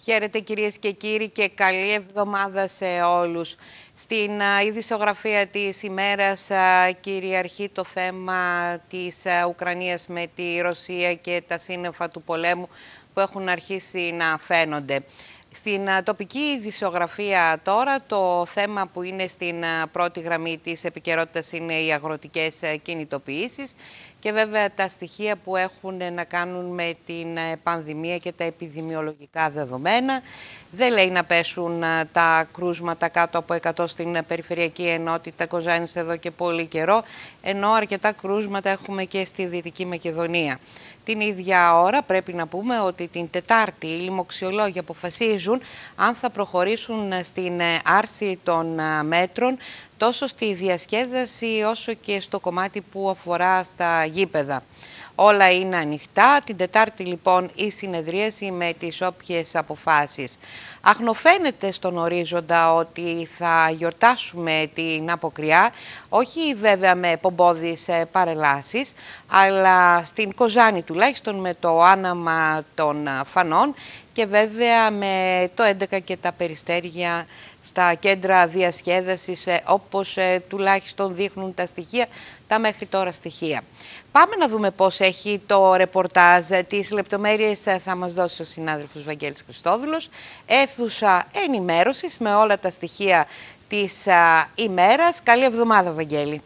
Χαίρετε κυρίες και κύριοι και καλή εβδομάδα σε όλους. Στην ειδησιογραφία της ημέρας κυριαρχεί το θέμα της Ουκρανίας με τη Ρωσία και τα σύννεφα του πολέμου που έχουν αρχίσει να φαίνονται. Στην τοπική ειδησιογραφία τώρα το θέμα που είναι στην πρώτη γραμμή της επικαιρότητας είναι οι αγροτικές κινητοποιήσεις και βέβαια τα στοιχεία που έχουν να κάνουν με την πανδημία και τα επιδημιολογικά δεδομένα. Δεν λέει να πέσουν τα κρούσματα κάτω από 100 στην περιφερειακή ενότητα Κοζάνης εδώ και πολύ καιρό, ενώ αρκετά κρούσματα έχουμε και στη Δυτική Μακεδονία. Την ίδια ώρα πρέπει να πούμε ότι την Τετάρτη οι λοιμοξιολόγοι αποφασίζουν αν θα προχωρήσουν στην άρση των μέτρων τόσο στη διασκέδαση όσο και στο κομμάτι που αφορά στα γήπεδα. Όλα είναι ανοιχτά. Την Τετάρτη λοιπόν η συνεδρίαση με τις όποιες αποφάσεις. Αχνοφαίνεται στον ορίζοντα ότι θα γιορτάσουμε την αποκριά, όχι βέβαια με πομπόδεις παρελάσεις, αλλά στην Κοζάνη τουλάχιστον με το άναμα των φανών και βέβαια με το 11 και τα περιστέρια στα κέντρα διασκέδασης, όπως τουλάχιστον δείχνουν τα στοιχεία, τα μέχρι τώρα στοιχεία. Πάμε να δούμε πώς έχει το ρεπορτάζ. Τις λεπτομέρειες θα μας δώσει ο συνάδελφος Βαγγέλης Χριστόδουλος. Αίθουσα ενημέρωσης με όλα τα στοιχεία της ημέρας. Καλή εβδομάδα, Βαγγέλη.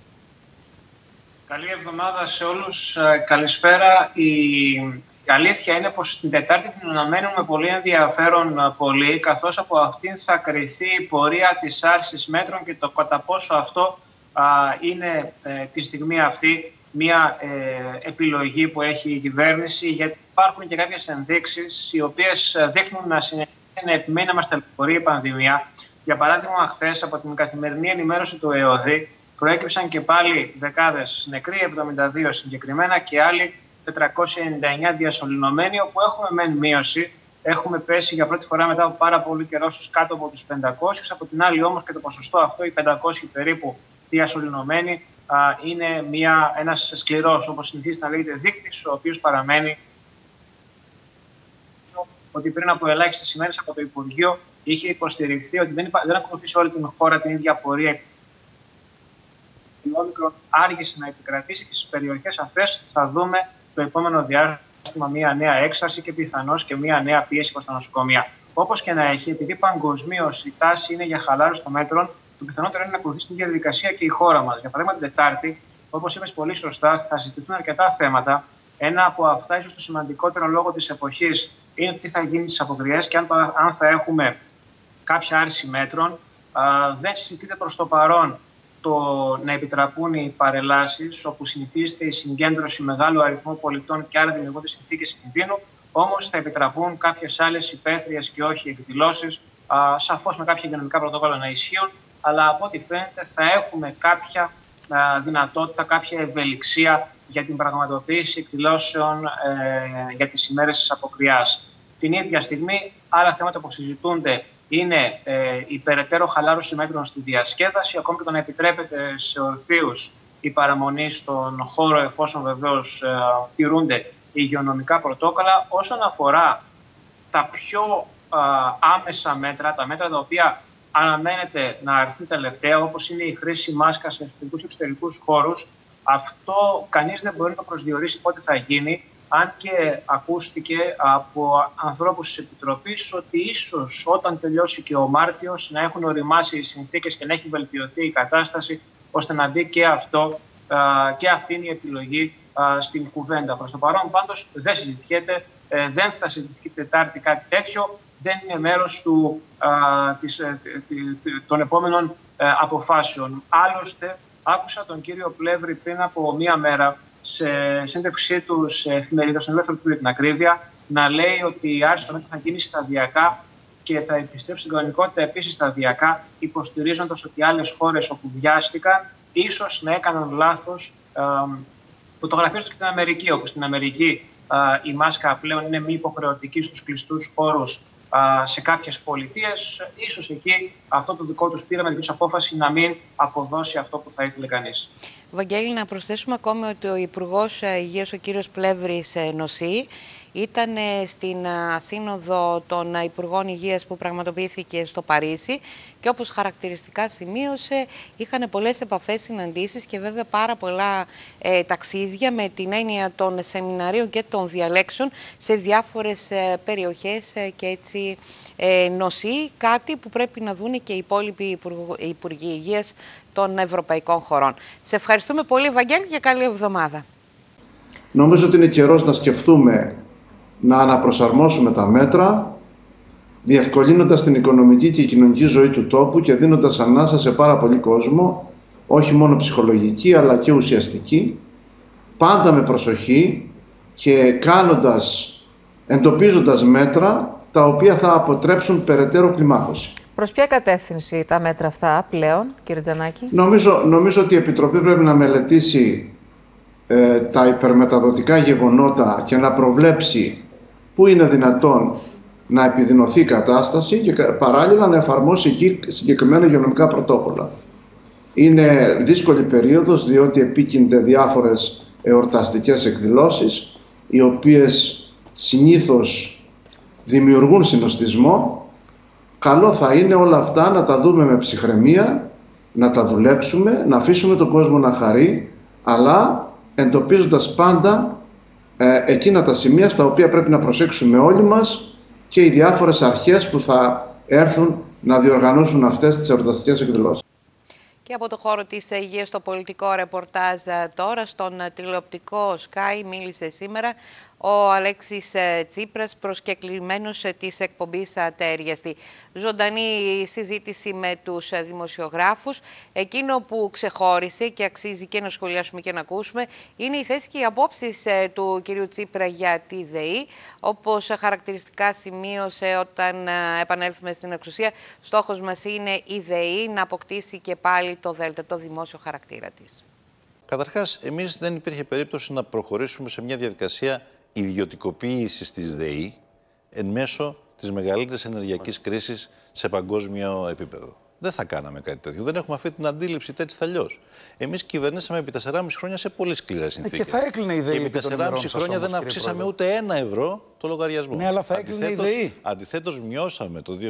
Καλή εβδομάδα σε όλους. Καλησπέρα. Η αλήθεια είναι πως την Τετάρτη την αναμένουμε πολύ ενδιαφέρον πολύ, καθώς από αυτήν θα κριθεί η πορεία της άρσης μέτρων και το κατά πόσο αυτό είναι τη στιγμή αυτή μια επιλογή που έχει η κυβέρνηση, γιατί υπάρχουν και κάποιες ενδείξεις οι οποίες δείχνουν να συνεχίζει να επιμένει να μας ταλαιπωρεί η πανδημία. Για παράδειγμα, χθες από την καθημερινή ενημέρωση του ΕΟΔΗ προέκυψαν και πάλι δεκάδες νεκροί, 72 συγκεκριμένα, και άλλοι 499 διασωληνωμένοι, όπου έχουμε μεν μείωση. Έχουμε πέσει για πρώτη φορά μετά από πάρα πολύ καιρό στους κάτω από τους 500. Από την άλλη όμως και το ποσοστό αυτό, οι 500 περίπου διασωληνωμένοι, είναι ένας σκληρός, όπως συνηθίζει να λέγεται, δείκτης, ο οποίος παραμένει ότι πριν από ελάχιστες ημέρες από το Υπουργείο είχε υποστηριχθεί ότι δεν ακολουθεί σε όλη την χώρα την ίδια πορεία. Η Όμικρον άργησε να επικρατήσει και στις περιοχές αυτές θα δούμε το επόμενο διάστημα μια νέα έξαρση και πιθανώς και μια νέα πίεση προς τα νοσοκομεία. Όπως και να έχει, επειδή παγκοσμίως η τάση είναι για χαλάρωση των μέτρων, το πιθανότερο είναι να ακολουθήσει την ίδια διαδικασία και η χώρα μας. Για παράδειγμα, την Τετάρτη, όπως είπες πολύ σωστά, θα συζητηθούν αρκετά θέματα. Ένα από αυτά, ίσως το σημαντικότερο λόγω της εποχής, είναι τι θα γίνει στις αποκριές και αν θα έχουμε κάποια άρση μέτρων. Δεν συζητείται προς το παρόν το να επιτραπούν οι παρελάσεις, όπου συνηθίζεται η συγκέντρωση μεγάλου αριθμού πολιτών και άρα δημιουργούνται συνθήκες κινδύνου. Όμως θα επιτραπούν κάποιες άλλες υπαίθριες και όχι εκδηλώσεις, σαφώς με κάποια υγειονομικά πρωτόκολλα να ισχύουν, αλλά από ό,τι φαίνεται θα έχουμε κάποια δυνατότητα, κάποια ευελιξία για την πραγματοποίηση εκδηλώσεων για τις ημέρες της αποκριάς. Την ίδια στιγμή, άλλα θέματα που συζητούνται είναι η περαιτέρω χαλάρωση μέτρων στη διασκέδαση, ακόμη και το να επιτρέπεται σε ορθίους η παραμονή στον χώρο, εφόσον βεβαίως τηρούνται υγειονομικά πρωτόκολλα. Όσον αφορά τα πιο άμεσα μέτρα, τα μέτρα τα οποία αναμένεται να αρθούν τελευταία, όπως είναι η χρήση μάσκας σε εσωτερικούς και εξωτερικούς χώρους, αυτό κανείς δεν μπορεί να προσδιορίσει πότε θα γίνει, αν και ακούστηκε από ανθρώπους της Επιτροπής ότι ίσως όταν τελειώσει και ο Μάρτιος να έχουν οριμάσει οι συνθήκες και να έχει βελτιωθεί η κατάσταση, ώστε να μπει και αυτό και αυτή είναι η επιλογή στην κουβέντα. Προς το παρόν πάντως δεν συζητιέται, δεν θα συζητηθεί Τετάρτη κάτι τέτοιο, δεν είναι μέρος των επόμενων αποφάσεων. Άλλωστε, άκουσα τον κύριο Πλεύρη πριν από μία μέρα σε συνέντευξή του σε εφημερίδα, στον Ελεύθερο Τύπο για την ακρίβεια, να λέει ότι η άρση των μέτρων θα γίνει σταδιακά και θα επιστρέψει στην κανονικότητα επίσης σταδιακά, υποστηρίζοντας ότι άλλες χώρες όπου βιάστηκαν ίσως να έκαναν λάθος, φωτογραφίζοντας και την Αμερική, όπου στην Αμερική η μάσκα πλέον είναι μη υποχρεωτική στους κλειστούς χώρους σε κάποιες πολιτείες. Ίσως εκεί αυτό το δικό τους πείραμα, δική τους απόφαση να μην αποδώσει αυτό που θα ήθελε κανείς. Βαγγέλη, να προσθέσουμε ακόμη ότι ο Υπουργός Υγείας, ο κύριος Πλεύρης, νοσεί. ήταν στην Σύνοδο των Υπουργών Υγείας που πραγματοποιήθηκε στο Παρίσι και όπως χαρακτηριστικά σημείωσε, είχαν πολλές επαφές, συναντήσεις και βέβαια πάρα πολλά ταξίδια με την έννοια των σεμιναρίων και των διαλέξεων σε διάφορες περιοχές και έτσι νοσεί, κάτι που πρέπει να δουν και οι υπόλοιποι Υπουργοί Υγείας των ευρωπαϊκών χωρών. Σε ευχαριστούμε πολύ, Βαγγέλη, και καλή εβδομάδα. Νομίζω ότι είναι καιρός να σκεφτούμε να αναπροσαρμόσουμε τα μέτρα, διευκολύνοντας την οικονομική και κοινωνική ζωή του τόπου και δίνοντας ανάσα σε πάρα πολύ κόσμο, όχι μόνο ψυχολογική αλλά και ουσιαστική, πάντα με προσοχή και εντοπίζοντας μέτρα τα οποία θα αποτρέψουν περαιτέρω κλιμάκωση. Προς ποια κατεύθυνση τα μέτρα αυτά πλέον, κύριε Τζανάκη? Νομίζω ότι η Επιτροπή πρέπει να μελετήσει τα υπερμεταδοτικά γεγονότα και να προβλέψει πού είναι δυνατόν να επιδεινωθεί η κατάσταση και παράλληλα να εφαρμόσει εκεί συγκεκριμένα υγειονομικά πρωτόκολλα. Είναι δύσκολη περίοδος, διότι επίκυνται διάφορες εορταστικές εκδηλώσεις, οι οποίες συνήθως δημιουργούν συνοστισμό. Καλό θα είναι όλα αυτά να τα δούμε με ψυχραιμία, να τα δουλέψουμε, να αφήσουμε τον κόσμο να χαρεί, αλλά εντοπίζοντας πάντα εκείνα τα σημεία στα οποία πρέπει να προσέξουμε όλοι μας και οι διάφορες αρχές που θα έρθουν να διοργανώσουν αυτές τις εορταστικές εκδηλώσεις. Και από το χώρο της υγείας στο πολιτικό ρεπορτάζ τώρα, στον τηλεοπτικό Sky μίλησε σήμερα ο Αλέξης Τσίπρας, προσκεκλημένος της εκπομπής Ατέριαστη. Ζωντανή συζήτηση με τους δημοσιογράφους. Εκείνο που ξεχώρισε και αξίζει και να σχολιάσουμε και να ακούσουμε είναι η θέση και οι απόψεις του κυρίου Τσίπρα για τη ΔΕΗ. Όπως χαρακτηριστικά σημείωσε όταν επανέλθουμε στην εξουσία, στόχος μας είναι η ΔΕΗ να αποκτήσει και πάλι το ΔΕΛΤΑ, το δημόσιο χαρακτήρα της. Καταρχάς, εμείς δεν υπήρχε περίπτωση να προχωρήσουμε σε μια διαδικασία ιδιωτικοποίησης της ΔΕΗ εν μέσω της μεγαλύτερης ενεργειακής κρίσης σε παγκόσμιο επίπεδο. Δεν θα κάναμε κάτι τέτοιο. Δεν έχουμε αυτή την αντίληψη έτσι αλλιώς. Εμείς κυβερνήσαμε επί 4,5 χρόνια σε πολύ σκληρές συνθήκες. Και θα έκλεινε η ΔΕΗ. Και επί 4,5 χρόνια δεν αυξήσαμε ούτε €1 το λογαριασμό. Ναι, αλλά θα έκλεινε η ΔΕΗ. Αντιθέτως, μειώσαμε το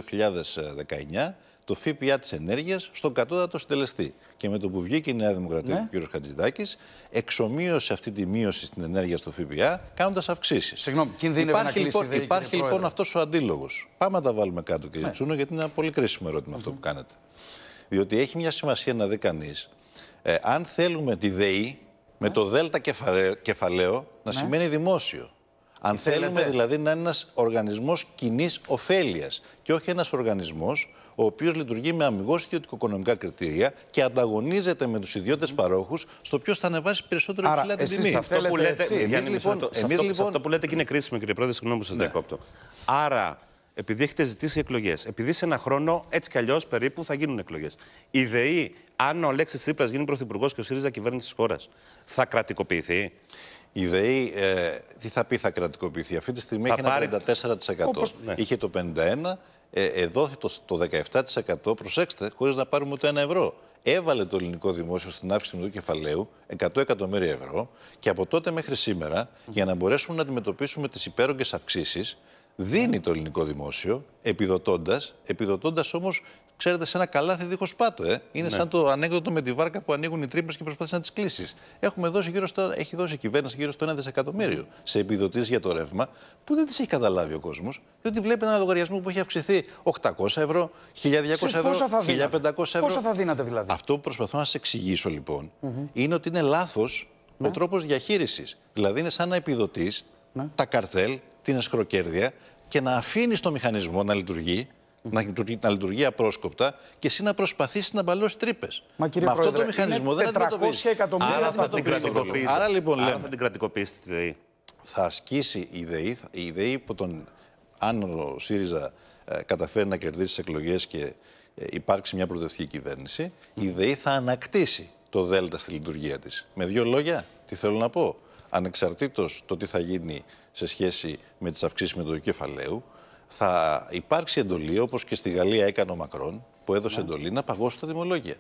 2019 το ΦΠΑ της ενέργειας στον κατώτατο συντελεστή. Και με το που βγήκε η Νέα Δημοκρατία του κ. Χατζηδάκης, εξομοίωσε αυτή τη μείωση στην ενέργεια στο ΦΠΑ, κάνοντας αυξήσεις. Συγγνώμη, κινδύνευε να κλείσει η ΔΕΗ. Υπάρχει λοιπόν αυτός ο αντίλογος. Πάμε να τα βάλουμε κάτω, κ. Τσούνο, γιατί είναι ένα πολύ κρίσιμο ερώτημα αυτό που κάνετε. Διότι έχει μια σημασία να δει κανείς, αν θέλουμε τη ΔΕΗ με το ΔΕΛΤΑ κεφαλαίο να σημαίνει δημόσιο. Αν θέλουμε δηλαδή να είναι ένας οργανισμός κοινής ωφέλειας και όχι ένας οργανισμός ο οποίος λειτουργεί με αμιγώς ιδιωτικο-οικονομικά κριτήρια και ανταγωνίζεται με τους ιδιώτες παρόχους στο ποιος θα ανεβάσει περισσότερο υψηλά την τιμή. Αυτό που λέτε, σε αυτό που λέτε και είναι κρίσιμο, κύριε Πρόεδρε, συγγνώμη που σας διακόπτω. Άρα, επειδή έχετε ζητήσει εκλογές, επειδή σε ένα χρόνο έτσι κι αλλιώς περίπου θα γίνουν εκλογές, η ΔΕΗ, αν ο Αλέξης Τσίπρας γίνει πρωθυπουργός και ο ΣΥΡΙΖΑ κυβέρνηση της χώρας, θα κρατικοποιηθεί? Η ΔΕΗ, τι θα πει θα κρατικοποιηθεί? Αυτή τη στιγμή έχει ένα 54%. Είχε το 51%. Εδώ το 17%, προσέξτε, χωρίς να πάρουμε ούτε €1. Έβαλε το ελληνικό δημόσιο στην αύξηση του κεφαλαίου 100 εκατομμύρια ευρώ και από τότε μέχρι σήμερα, για να μπορέσουμε να αντιμετωπίσουμε τις υπέρογγες αυξήσεις, δίνει το ελληνικό δημόσιο, επιδοτώντας όμως, ξέρετε, σε ένα καλάθι δίχως πάτο. Είναι σαν το ανέκδοτο με τη βάρκα που ανοίγουν οι τρύπες και προσπαθείς να τις κλείσεις. Έχει δώσει η κυβέρνηση γύρω στο 1 δισεκατομμύριο σε επιδοτήσεις για το ρεύμα, που δεν τις έχει καταλάβει ο κόσμος, διότι βλέπει ένα λογαριασμό που έχει αυξηθεί 800 ευρώ, 1.200 ευρώ, 1.500 ευρώ. Πόσα θα δίνατε δηλαδή? Αυτό που προσπαθώ να σας εξηγήσω λοιπόν είναι ότι είναι λάθος ο τρόπος διαχείρισης. Δηλαδή είναι σαν να επιδοτείς τα καρτέλ, την εσχροκέρδεια και να αφήνεις το μηχανισμό να λειτουργεί. Να λειτουργεί απρόσκοπτα και εσύ να προσπαθήσεις να μπαλώσεις τρύπες. Μα κύριε με Πρόεδρε, αυτό το μηχανισμό δεν αντιμετωπίζεις. Άρα θα την κρατικοποιήσει. Άρα λοιπόν λέμε, θα την κρατικοποιήσει τη ΔΕΗ. Θα ασκήσει η ΔΕΗ αν ο ΣΥΡΙΖΑ καταφέρει να κερδίσει τις εκλογές και υπάρξει μια προοδευτική κυβέρνηση, η ΔΕΗ θα ανακτήσει το ΔΕΛΤΑ στη λειτουργία της. Με δύο λόγια, τι θέλω να πω. Ανεξαρτήτως το τι θα γίνει σε σχέση με τις αυξήσεις με το κεφαλαίου, θα υπάρξει εντολή, όπως και στη Γαλλία έκανε ο Μακρόν, που έδωσε εντολή να παγώσει τα τιμολόγια.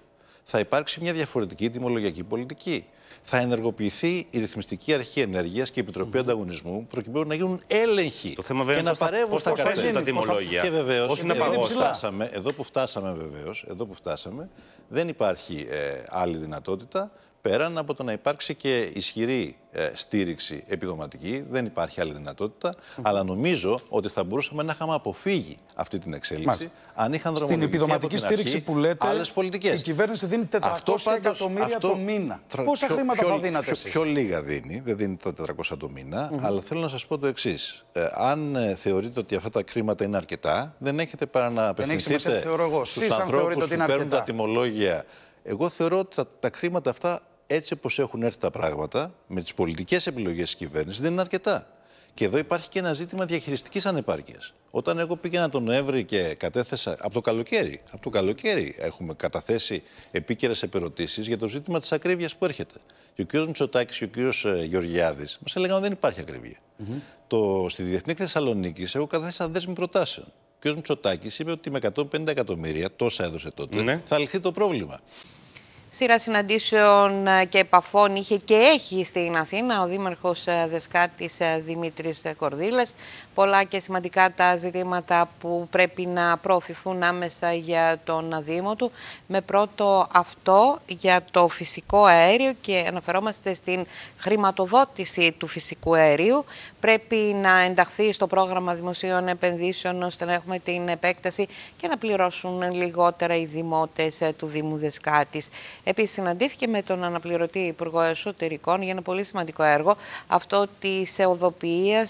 θα υπάρξει μια διαφορετική τιμολογιακή πολιτική. Θα ενεργοποιηθεί η Ρυθμιστική Αρχή Ενέργειας και η Επιτροπή Ανταγωνισμού προκειμένου να γίνουν έλεγχοι και να παρεύουν στα τα τιμολόγια. Και βεβαίως, εδώ που φτάσαμε, δεν υπάρχει άλλη δυνατότητα πέραν από το να υπάρξει και ισχυρή στήριξη επιδοματική. Δεν υπάρχει άλλη δυνατότητα. Αλλά νομίζω ότι θα μπορούσαμε να είχαμε αποφύγει αυτή την εξέλιξη αν είχαν δρομολογηθεί στην επιδοματική στήριξη που λέτε, άλλες πολιτικές. Η κυβέρνηση δίνει 400 εκατομμύρια το μήνα. Πόσα χρήματα θα δίνατε εσείς? Πιο λίγα δίνει, δεν δίνει τα 400 το μήνα, αλλά θέλω να σας πω το εξής. Αν θεωρείτε ότι αυτά τα χρήματα είναι αρκετά, δεν έχετε παρά να απευθυνθείτε στους ανθρώπους που παίρνουν τα τιμολόγια. Εγώ θεωρώ ότι τα χρήματα αυτά, έτσι όπως έχουν έρθει τα πράγματα, με τις πολιτικές επιλογές της κυβέρνησης, δεν είναι αρκετά. Και εδώ υπάρχει και ένα ζήτημα διαχειριστικής ανεπάρκειας. Όταν εγώ πήγαινα τον Νοέμβρη και κατέθεσα, από το καλοκαίρι έχουμε καταθέσει επίκαιρες επερωτήσεις για το ζήτημα της ακρίβειας που έρχεται. Και ο κ. Μητσοτάκης και ο κ. Γεωργιάδης μας έλεγαν ότι δεν υπάρχει ακρίβεια. Στη Διεθνή Θεσσαλονίκης έχω καταθέσει ένα δέσμη προτάσεων. Ο κ. Μητσοτάκης είπε ότι με 150 εκατομμύρια, τόσα έδωσε τότε, θα λυθεί το πρόβλημα. Σειρά συναντήσεων και επαφών είχε και έχει στην Αθήνα ο Δήμαρχος Δεσκάτης Δημήτρης Κορδίλας. Πολλά και σημαντικά τα ζητήματα που πρέπει να προωθηθούν άμεσα για τον Δήμο του. Με πρώτο αυτό για το φυσικό αέριο, και αναφερόμαστε στην χρηματοδότηση του φυσικού αερίου. Πρέπει να ενταχθεί στο πρόγραμμα δημοσίων επενδύσεων ώστε να έχουμε την επέκταση και να πληρώσουν λιγότερα οι δημότες του Δήμου Δεσκάτης. Επίσης, συναντήθηκε με τον αναπληρωτή Υπουργό Εσωτερικών για ένα πολύ σημαντικό έργο, αυτό της οδοποιίας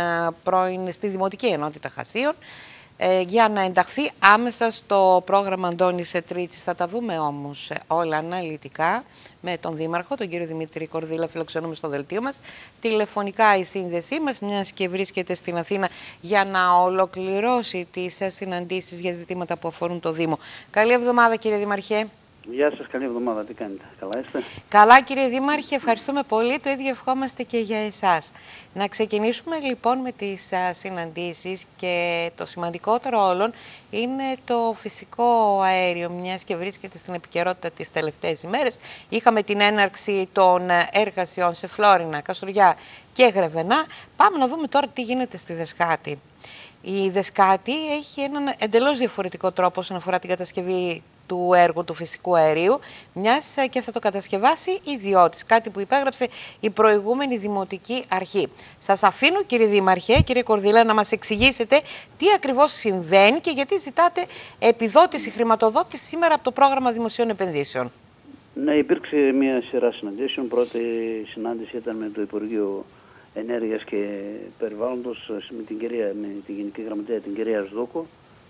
στη Δημοτική Ενότητα Χασίων, για να ενταχθεί άμεσα στο πρόγραμμα Αντώνης Τρίτσης. Θα τα δούμε όμως όλα αναλυτικά με τον Δήμαρχο, τον κύριο Δημήτρη Κορδίλα. Φιλοξενούμε στο δελτίο μας. Τηλεφωνικά η σύνδεσή μας, μιας και βρίσκεται στην Αθήνα για να ολοκληρώσει τις συναντήσεις για ζητήματα που αφορούν το Δήμο. Καλή εβδομάδα, κύριε Δήμαρχε. Γεια σας, καλή εβδομάδα. Τι κάνετε, καλά είστε? Καλά, κύριε Δήμαρχε, ευχαριστούμε πολύ. Το ίδιο ευχόμαστε και για εσάς. Να ξεκινήσουμε λοιπόν με τις συναντήσεις, και το σημαντικότερο όλων είναι το φυσικό αέριο, μιας και βρίσκεται στην επικαιρότητα τις τελευταίες ημέρες. Είχαμε την έναρξη των εργασιών σε Φλόρινα, Καστοριά και Γρεβενά. Πάμε να δούμε τώρα τι γίνεται στη Δεσκάτη. Η Δεσκάτη έχει έναν εντελώς διαφορετικό τρόπο όσον αφορά την κατασκευή του έργου του φυσικού αερίου, μιας και θα το κατασκευάσει ιδιώτης, κάτι που υπέγραψε η προηγούμενη Δημοτική Αρχή. Σας αφήνω, κύριε Δήμαρχε, κύριε Κορδίλα, να μας εξηγήσετε τι ακριβώς συμβαίνει και γιατί ζητάτε επιδότηση, χρηματοδότηση σήμερα από το πρόγραμμα Δημοσίων Επενδύσεων. Ναι, υπήρξε μια σειρά συναντήσεων. Πρώτη συνάντηση ήταν με το Υπουργείο Ενέργειας και Περιβάλλοντος, με τη Γενική Γραμματέα, την κυρία Σδούκου.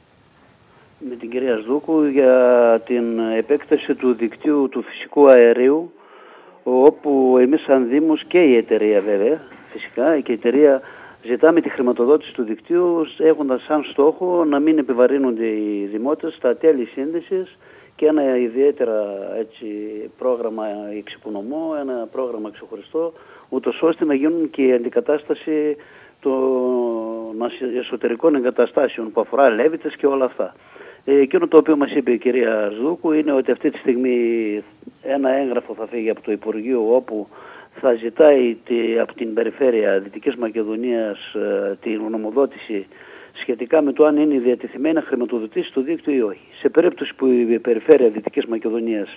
Με την κυρία Σδούκου για την επέκταση του δικτύου του φυσικού αερίου, όπου εμείς σαν Δήμος και η εταιρεία βέβαια, φυσικά, και η εταιρεία ζητάμε τη χρηματοδότηση του δικτύου, έχοντας σαν στόχο να μην επιβαρύνονται οι δημότες στα τέλη σύνδεσης και ένα ιδιαίτερα πρόγραμμα εξοικονομώ, ένα πρόγραμμα ξεχωριστό, ούτως ώστε να γίνουν και η αντικατάσταση των εσωτερικών εγκαταστάσεων που αφορά λέβητες και όλα αυτά. Εκείνο το οποίο μας είπε η κυρία Σδούκου είναι ότι αυτή τη στιγμή ένα έγγραφο θα φύγει από το Υπουργείο, όπου θα ζητάει από την Περιφέρεια Δυτικής Μακεδονίας την ονομοδότηση σχετικά με το αν είναι διατεθειμένη να χρηματοδοτήσει το δίκτυο ή όχι. Σε περίπτωση που η Περιφέρεια Δυτικής Μακεδονίας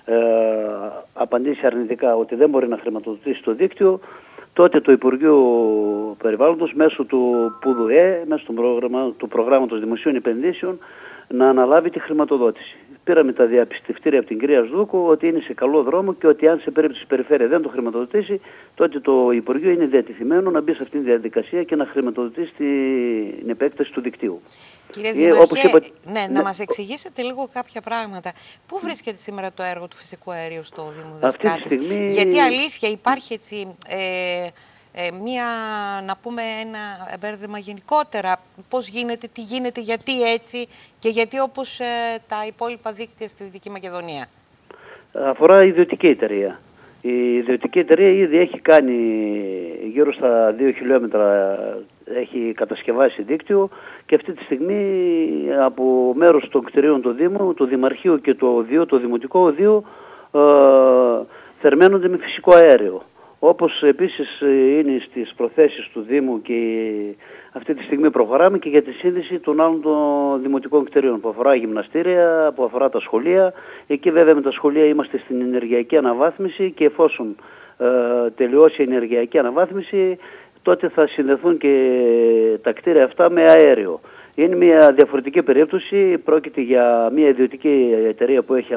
απαντήσει αρνητικά ότι δεν μπορεί να χρηματοδοτήσει το δίκτυο, τότε το Υπουργείο Περιβάλλοντος μέσω του ΠΟΥΔΟΕ, μέσω του προγράμματος Δημοσίων Επενδύσεων, να αναλάβει τη χρηματοδότηση. Πήραμε τα διαπιστευτήρια από την κυρία Σδούκου ότι είναι σε καλό δρόμο και ότι αν σε περίπτωση η Περιφέρεια δεν το χρηματοδοτήσει, τότε το Υπουργείο είναι διατεθειμένο να μπει σε αυτήν τη διαδικασία και να χρηματοδοτήσει την επέκταση του δικτύου. Κύριε Δήμαρχε, να μας εξηγήσετε λίγο κάποια πράγματα. Πού βρίσκεται σήμερα το έργο του φυσικού αερίου στο Δήμο Δεσκάτης? Γιατί αλήθεια υπάρχει να πούμε ένα μπέρδεμα γενικότερα, πώς γίνεται, τι γίνεται, γιατί έτσι και γιατί όπως τα υπόλοιπα δίκτυα στη Δυτική Μακεδονία? Αφορά ιδιωτική εταιρεία. Η ιδιωτική εταιρεία ήδη έχει κάνει γύρω στα 2 χιλιόμετρα έχει κατασκευάσει δίκτυο και αυτή τη στιγμή από μέρος των κτηρίων του Δήμου, το Δημαρχείο και το οδείο, το Δημοτικό Οδείο, θερμαίνονται με φυσικό αέριο. Όπως επίσης είναι στις προθέσεις του Δήμου και αυτή τη στιγμή προχωράμε και για τη σύνδεση των άλλων των δημοτικών κτηρίων που αφορά γυμναστήρια, που αφορά τα σχολεία. Εκεί βέβαια με τα σχολεία είμαστε στην ενεργειακή αναβάθμιση και εφόσον τελειώσει η ενεργειακή αναβάθμιση, τότε θα συνδεθούν και τα κτίρια αυτά με αέριο. Είναι μια διαφορετική περίπτωση, πρόκειται για μια ιδιωτική εταιρεία που έχει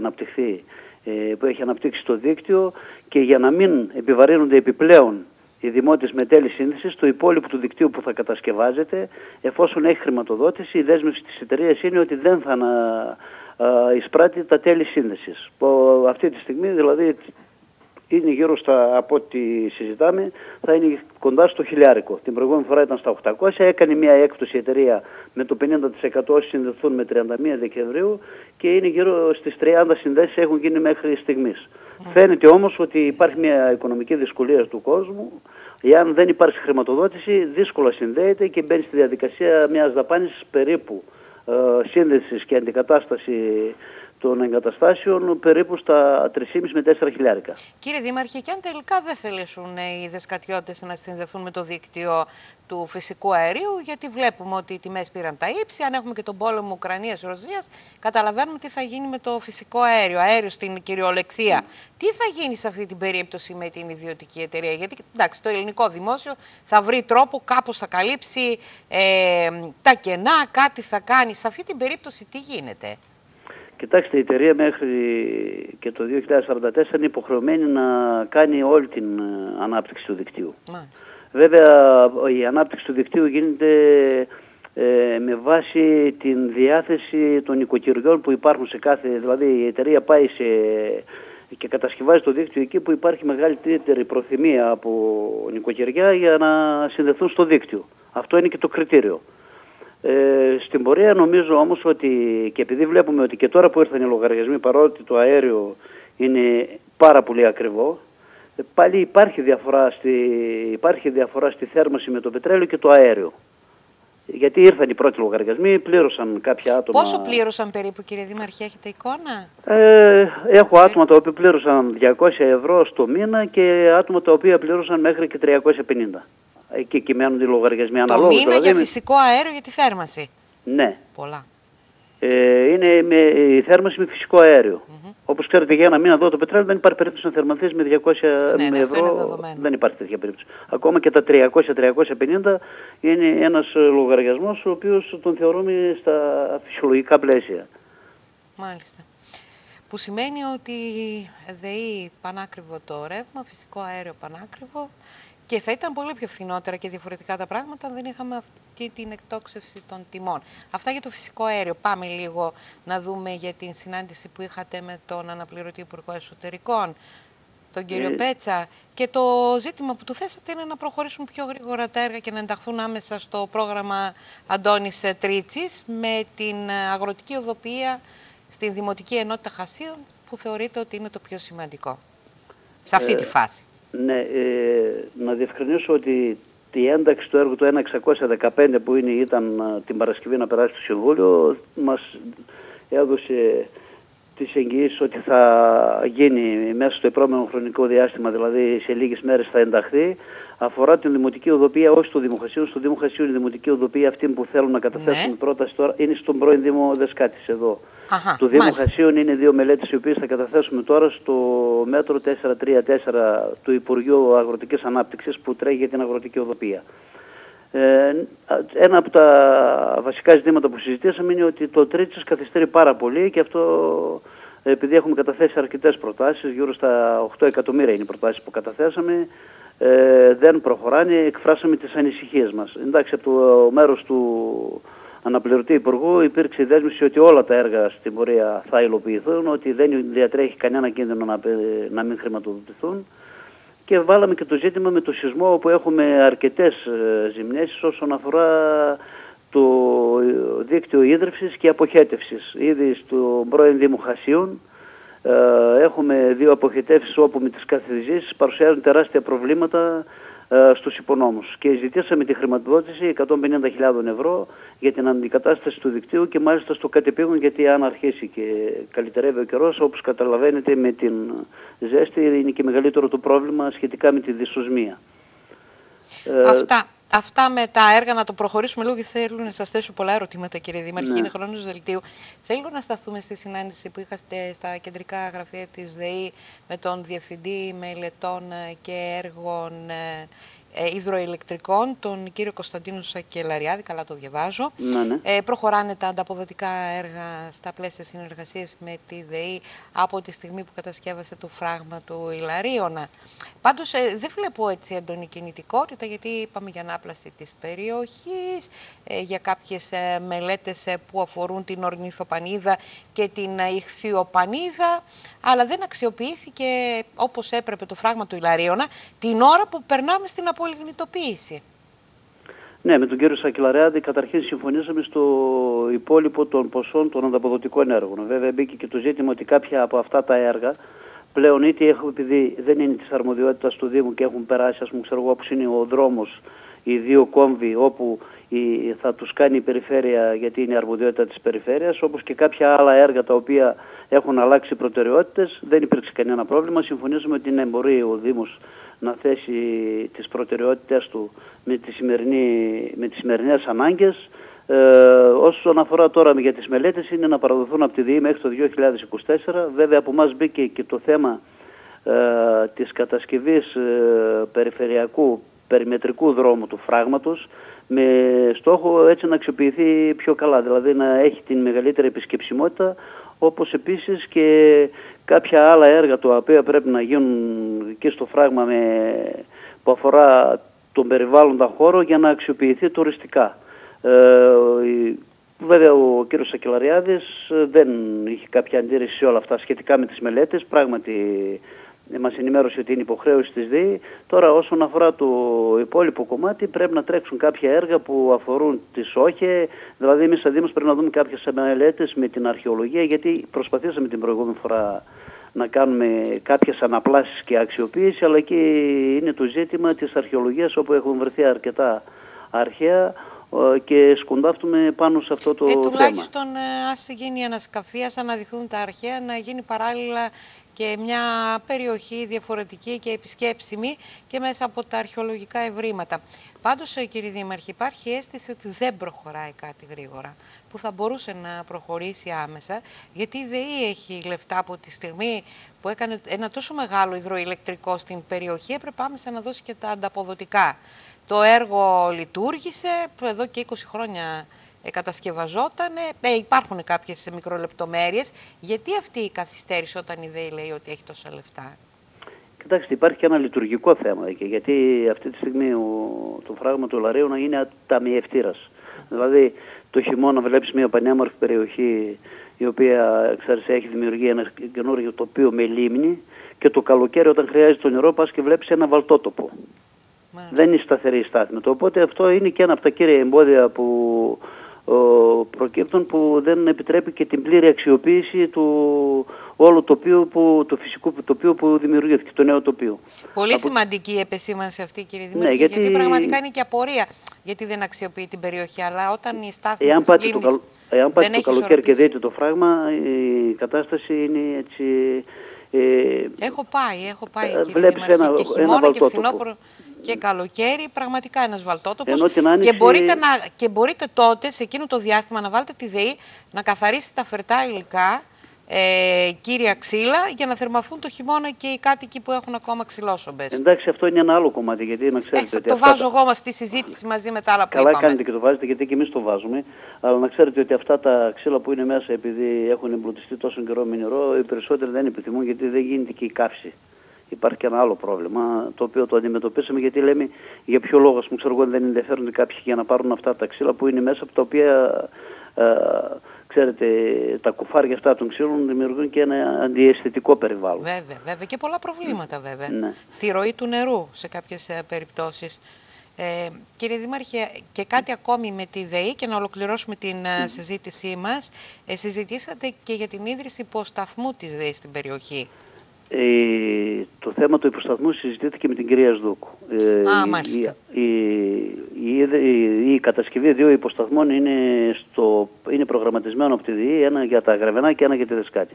αναπτύξει το δίκτυο και για να μην επιβαρύνονται επιπλέον οι δημότες με τέλη σύνδεσης, το υπόλοιπο του δικτύου που θα κατασκευάζεται, εφόσον έχει χρηματοδότηση, η δέσμευση της εταιρείας είναι ότι δεν θα εισπράττει τα τέλη σύνδεσης. Αυτή τη στιγμή δηλαδή είναι γύρω στα, από ό,τι συζητάμε, θα είναι κοντά στο 1.000. Την προηγούμενη φορά ήταν στα 800, έκανε μια έκπτωση η εταιρεία με το 50% όσοι συνδεθούν με 31 Δεκεμβρίου και είναι γύρω στις 30 συνδέσεις έχουν γίνει μέχρι στιγμής. Φαίνεται όμως ότι υπάρχει μια οικονομική δυσκολία του κόσμου. Εάν δεν υπάρχει χρηματοδότηση, δύσκολα συνδέεται και μπαίνει στη διαδικασία μιας δαπάνης περίπου σύνδεσης και αντικατάσταση των εγκαταστάσεων περίπου στα 3,5 με 4 χιλιάρικα. Κύριε Δήμαρχε, και αν τελικά δεν θελήσουν οι δεσκατιώτες να συνδεθούν με το δίκτυο του φυσικού αερίου, γιατί βλέπουμε ότι οι τιμές πήραν τα ύψη, αν έχουμε και τον πόλεμο Ουκρανίας-Ρωσίας, καταλαβαίνουμε τι θα γίνει με το φυσικό αέριο στην κυριολεξία. Τι θα γίνει σε αυτή την περίπτωση με την ιδιωτική εταιρεία, γιατί εντάξει, το ελληνικό δημόσιο θα βρει τρόπο, κάπως θα καλύψει τα κενά, κάτι θα κάνει. Σε αυτή την περίπτωση τι γίνεται? Κοιτάξτε, η εταιρεία μέχρι και το 2044 είναι υποχρεωμένη να κάνει όλη την ανάπτυξη του δικτύου. Βέβαια, η ανάπτυξη του δικτύου γίνεται με βάση την διάθεση των οικοκυριών που υπάρχουν σε κάθε... Δηλαδή, η εταιρεία πάει και κατασκευάζει το δίκτυο εκεί που υπάρχει μεγαλύτερη προθυμία από νοικοκυριά για να συνδεθούν στο δίκτυο. Αυτό είναι και το κριτήριο. Στην πορεία νομίζω όμως ότι, και επειδή βλέπουμε ότι και τώρα που ήρθαν οι λογαριασμοί, παρότι το αέριο είναι πάρα πολύ ακριβό, πάλι υπάρχει διαφορά στη θέρμανση με το πετρέλαιο και το αέριο. Γιατί ήρθαν οι πρώτοι λογαριασμοί, πλήρωσαν κάποια άτομα... Πόσο πλήρωσαν περίπου, κύριε Δήμαρχε, έχετε εικόνα? Έχω άτομα τα οποία πλήρωσαν 200 ευρώ στο μήνα και άτομα τα οποία πλήρωσαν μέχρι και 350. Εκεί κυμαίνονται οι λογαριασμοί αναλόγως. Το μήνα δηλαδή, για φυσικό αέριο για τη θέρμανση. Ναι. Πολλά. Είναι η θέρμανση με φυσικό αέριο. Όπως ξέρετε, για ένα μήνα εδώ το πετρέλαιο δεν υπάρχει περίπτωση να θερμανθείς με 200 ευρώ. Δεν υπάρχει τέτοια περίπτωση. Ακόμα και τα 300-350 είναι ένας λογαριασμός ο οποίος τον θεωρούμε στα φυσιολογικά πλαίσια. Μάλιστα. Που σημαίνει ότι ΔΕΗ πανάκριβο το ρεύμα, φυσικό αέριο πανάκριβο. Και θα ήταν πολύ πιο φθηνότερα και διαφορετικά τα πράγματα αν δεν είχαμε αυτή την εκτόξευση των τιμών. Αυτά για το φυσικό αέριο. Πάμε λίγο να δούμε για την συνάντηση που είχατε με τον αναπληρωτή Υπουργό Εσωτερικών, τον κύριο Πέτσα. Και το ζήτημα που του θέσατε είναι να προχωρήσουν πιο γρήγορα τα έργα και να ενταχθούν άμεσα στο πρόγραμμα Αντώνης Τρίτσης με την αγροτική οδοποιία στην Δημοτική Ενότητα Χασίων, που θεωρείται ότι είναι το πιο σημαντικό σε αυτή τη φάση. Ναι, να διευκρινίσω ότι η ένταξη του έργου του 1615 που ήταν την Παρασκευή να περάσει στο Συμβούλιο μας έδωσε τις εγγυήσεις ότι θα γίνει μέσα στο επόμενο χρονικό διάστημα, δηλαδή σε λίγες μέρες θα ενταχθεί. Αφορά την Δημοτική Οδοποιία, όχι στο Δήμο Χασίων. Στο Δήμο Χασίων η Δημοτική Οδοποιία αυτή που θέλουν να καταθέσουν πρόταση τώρα είναι στον πρώην Δήμο Δεσκάτης εδώ. Του Δήμου Χασίων είναι δύο μελέτες οι οποίες θα καταθέσουμε τώρα στο μέτρο 434 του Υπουργείου Αγροτικής Ανάπτυξης που τρέχει για την αγροτική οδοποιία. Ένα από τα βασικά ζητήματα που συζητήσαμε είναι ότι το Τρίτσης καθυστερεί πάρα πολύ και αυτό επειδή έχουμε καταθέσει αρκετές προτάσεις, γύρω στα 8 εκατομμύρια είναι οι προτάσεις που καταθέσαμε, δεν προχωράνε, εκφράσαμε τις ανησυχίες μας. Εντάξει, από το μέρος του αναπληρωτή Υπουργού υπήρξε η δέσμευση ότι όλα τα έργα στην πορεία θα υλοποιηθούν, ότι δεν διατρέχει κανένα κίνδυνο να μην χρηματοδοτηθούν. Και βάλαμε και το ζήτημα με το σεισμό, όπου έχουμε αρκετές ζημιές όσον αφορά το δίκτυο ίδρυυσης και αποχέτευσης. Ήδη στον πρώην Δήμο Χασίων έχουμε δύο αποχετεύσεις όπου με τις καθιζήσεις παρουσιάζουν τεράστια προβλήματα στους υπονόμους. Και ζητήσαμε τη χρηματοδότηση 150.000 ευρώ για την αντικατάσταση του δικτύου και μάλιστα στο κατεπήγον, γιατί αν αρχίσει και καλυτερεύει ο καιρός, όπως καταλαβαίνετε με την ζέστη είναι και μεγαλύτερο το πρόβλημα σχετικά με τη δυσοσμία. Αυτά με τα έργα να το προχωρήσουμε λίγο, γιατί θέλω να σας θέσω πολλά ερωτήματα, κύριε Δήμαρχε. Ναι. Είναι χρόνος δελτίου. Θέλω να σταθούμε στη συνάντηση που είχατε στα κεντρικά γραφεία της ΔΕΗ με τον Διευθυντή Μελετών και Έργων Υδροηλεκτρικών, τον κύριο Κωνσταντίνο Σακελαριάδη, καλά το διαβάζω. Ναι. Προχωράνε τα ανταποδοτικά έργα στα πλαίσια συνεργασίας με τη ΔΕΗ από τη στιγμή που κατασκεύασε το φράγμα του Ιλαρίωνα. Πάντως δεν βλέπω έτσι έντονη κινητικότητα, γιατί είπαμε για ανάπλαση της περιοχής, για κάποιες μελέτες που αφορούν την ορνηθοπανίδα και την ηχθειοπανίδα, αλλά δεν αξιοποιήθηκε όπως έπρεπε το φράγμα του Ιλαρίωνα την ώρα που περνάμε στην απολιγνητοποίηση. Ναι, με τον κύριο Σακελαριάδη καταρχήν συμφωνήσαμε στο υπόλοιπο των ποσών των ανταποδοτικών έργων. Βέβαια μπήκε και το ζήτημα ότι κάποια από αυτά τα έργα πλέον είτε επειδή δεν είναι της αρμοδιότητας του Δήμου και έχουν περάσει, ας πούμε, ξέρω εγώ, όπως είναι ο δρόμος, οι δύο κόμβοι όπου θα τους κάνει η περιφέρεια, γιατί είναι η αρμοδιότητα της περιφέρειας, όπως και κάποια άλλα έργα τα οποία έχουν αλλάξει προτεραιότητες, δεν υπήρξε κανένα πρόβλημα. Συμφωνήσαμε ότι ναι, μπορεί ο Δήμος να θέσει τις προτεραιότητες του με τις σημερινές ανάγκες. Όσον αφορά τώρα για τις μελέτες, είναι να παραδοθούν από τη ΔΕΗ μέχρι το 2024. Βέβαια από εμάς μπήκε και το θέμα της κατασκευής περιφερειακού περιμετρικού δρόμου του φράγματος, με στόχο έτσι να αξιοποιηθεί πιο καλά, δηλαδή να έχει την μεγαλύτερη επισκεψιμότητα, όπως επίσης και κάποια άλλα έργα τα οποία πρέπει να γίνουν και στο φράγμα που αφορά τον περιβάλλοντα χώρο για να αξιοποιηθεί τουριστικά. Βέβαια ο κύριος Σακελαριάδης δεν είχε κάποια αντίρρηση σε όλα αυτά σχετικά με τις μελέτες, πράγματι μας ενημέρωσε ότι είναι υποχρέωση της ΔΕΗ. Τώρα όσον αφορά το υπόλοιπο κομμάτι πρέπει να τρέξουν κάποια έργα που αφορούν τις ΟΧΕ, δηλαδή εμείς σαν Δήμος πρέπει να δούμε κάποιες μελέτες με την αρχαιολογία, γιατί προσπαθήσαμε την προηγούμενη φορά να κάνουμε κάποιες αναπλάσεις και αξιοποίηση, αλλά εκεί είναι το ζήτημα της αρχαιολογίας, όπου έχουν βρεθεί αρκετά αρχαία και σκοντάφτουμε πάνω σε αυτό το θέμα. Τουλάχιστον ας γίνει ανασκαφή, ας αναδειχθούν τα αρχαία, να γίνει παράλληλα και μια περιοχή διαφορετική και επισκέψιμη και μέσα από τα αρχαιολογικά ευρήματα. Πάντως, κύριε Δήμαρχε, υπάρχει αίσθηση ότι δεν προχωράει κάτι γρήγορα, που θα μπορούσε να προχωρήσει άμεσα, γιατί η ΔΕΗ έχει λεφτά από τη στιγμή που έκανε ένα τόσο μεγάλο υδροηλεκτρικό στην περιοχή, έπρεπε άμεσα να δώσει και τα ανταποδοτικά. Το έργο λειτουργήσε, εδώ και 20 χρόνια κατασκευαζόταν, υπάρχουν κάποιες μικρολεπτομέρειες. Γιατί αυτή η καθυστέρηση όταν η ΔΕΗ λέει ότι έχει τόσα λεφτά? Κοιτάξτε, υπάρχει και ένα λειτουργικό θέμα εκεί, γιατί αυτή τη στιγμή το φράγμα του Ιλαρίωνα είναι ταμιευτήρας. Δηλαδή το χειμώνα βλέπεις μια πανέμορφη περιοχή η οποία ξέρεις, έχει δημιουργεί ένα καινούργιο τοπίο με λίμνη, και το καλοκαίρι όταν χρειάζεται το νερό πας και βλέπεις ένα βαλτότοπο. Δεν είναι σταθερή η στάθμη. Οπότε αυτό είναι και ένα από τα κύρια εμπόδια που προκύπτουν, που δεν επιτρέπει και την πλήρη αξιοποίηση του όλου τοπίου, του φυσικού τοπίου που δημιουργήθηκε, το νέο τοπίο. Πολύ σημαντική η επεσήμανση αυτή, κύριε Δημήτρη, ναι, γιατί πραγματικά είναι και απορία γιατί δεν αξιοποιεί την περιοχή, αλλά όταν η στάθμη της λίμνης εάν πάτε το καλοκαίρι και δείτε το φράγμα, η κατάσταση είναι έτσι... Έχω πάει κύριε Δημάρχε, και χειμώνα και φθινόπωρο και καλοκαίρι, πραγματικά ένας βαλτότοπος. Και μπορείτε τότε, σε εκείνο το διάστημα, να βάλετε τη ΔΕΗ να καθαρίσει τα φερτά υλικά, κύρια ξύλα, για να θερμαθούν το χειμώνα και οι κάτοικοι που έχουν ακόμα ξυλόσομπες. Εντάξει, αυτό είναι ένα άλλο κομμάτι, γιατί να ξέρετε ότι το βάζω εγώ στη συζήτηση μαζί με τα άλλα που είπαμε. Καλά κάνετε και το βάζετε, γιατί και εμείς το βάζουμε. Αλλά να ξέρετε ότι αυτά τα ξύλα που είναι μέσα, επειδή έχουν εμπλουτιστεί τόσο καιρό με νερό, οι περισσότεροι δεν επιθυμούν, γιατί δεν γίνεται και η καύση. Υπάρχει και ένα άλλο πρόβλημα, το οποίο το αντιμετωπίσαμε, γιατί λέμε για ποιο λόγο, ξέρω εγώ, δεν ενδιαφέρονται κάποιοι για να πάρουν αυτά τα ξύλα που είναι μέσα, από τα οποία ξέρετε, τα κουφάρια αυτά των ξύλων δημιουργούν και ένα αντιαισθητικό περιβάλλον. Βέβαια. Και πολλά προβλήματα βέβαια. Ναι. Στη ροή του νερού σε κάποιες περιπτώσεις. Κύριε Δήμαρχε, και κάτι ακόμη με τη ΔΕΗ, και να ολοκληρώσουμε την συζήτησή μας. Συζητήσατε και για την ίδρυση υποσταθμού της ΔΕΗ στην περιοχή. Το θέμα του υποσταθμού συζητήθηκε με την κυρία Σδούκου. Μάλιστα. Η κατασκευή 2 υποσταθμών είναι προγραμματισμένο από τη ΔΕΗ, ένα για τα Γραβενά και ένα για τη Δεσκάτη.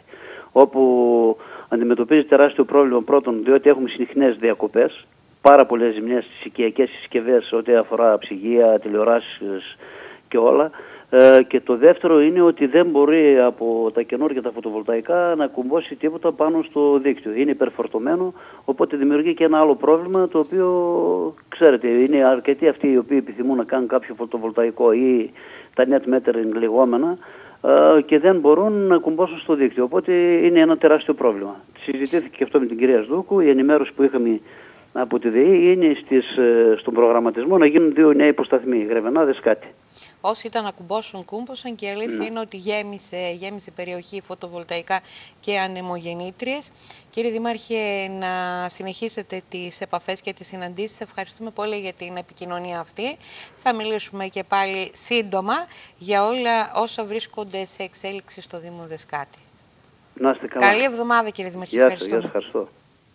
Όπου αντιμετωπίζει τεράστιο πρόβλημα πρώτον, διότι έχουμε συχνές διακοπές, πάρα πολλές ζημιές στις οικιακές συσκευές, ό,τι αφορά ψυγεία, τηλεοράσεις και όλα. Και το δεύτερο είναι ότι δεν μπορεί από τα καινούργια τα φωτοβολταϊκά να κουμπώσει τίποτα πάνω στο δίκτυο. Είναι υπερφορτωμένο, οπότε δημιουργεί και ένα άλλο πρόβλημα, το οποίο, ξέρετε, είναι αρκετοί αυτοί οι οποίοι επιθυμούν να κάνουν κάποιο φωτοβολταϊκό ή τα net metering λεγόμενα και δεν μπορούν να κουμπώσουν στο δίκτυο. Οπότε είναι ένα τεράστιο πρόβλημα. Συζητήθηκε και αυτό με την κυρία Σδούκου. Η ενημέρωση που είχαμε από τη ΔΕΗ είναι στον προγραμματισμό να γίνουν 2 νέοι υποσταθμοί, Γρεβενά, Δεσκάτη. Όσοι ήταν να κουμπώσουν, κούμπωσαν και η αλήθεια είναι ότι γέμισε περιοχή φωτοβολταϊκά και ανεμογεννήτριες. Κύριε Δήμαρχε, να συνεχίσετε τις επαφές και τις συναντήσεις. Ευχαριστούμε πολύ για την επικοινωνία αυτή. Θα μιλήσουμε και πάλι σύντομα για όλα όσα βρίσκονται σε εξέλιξη στο Δήμο Δεσκάτη. Να είστε καλά. Καλή εβδομάδα, κύριε Δήμαρχε. Γεια σας, ευχαριστώ.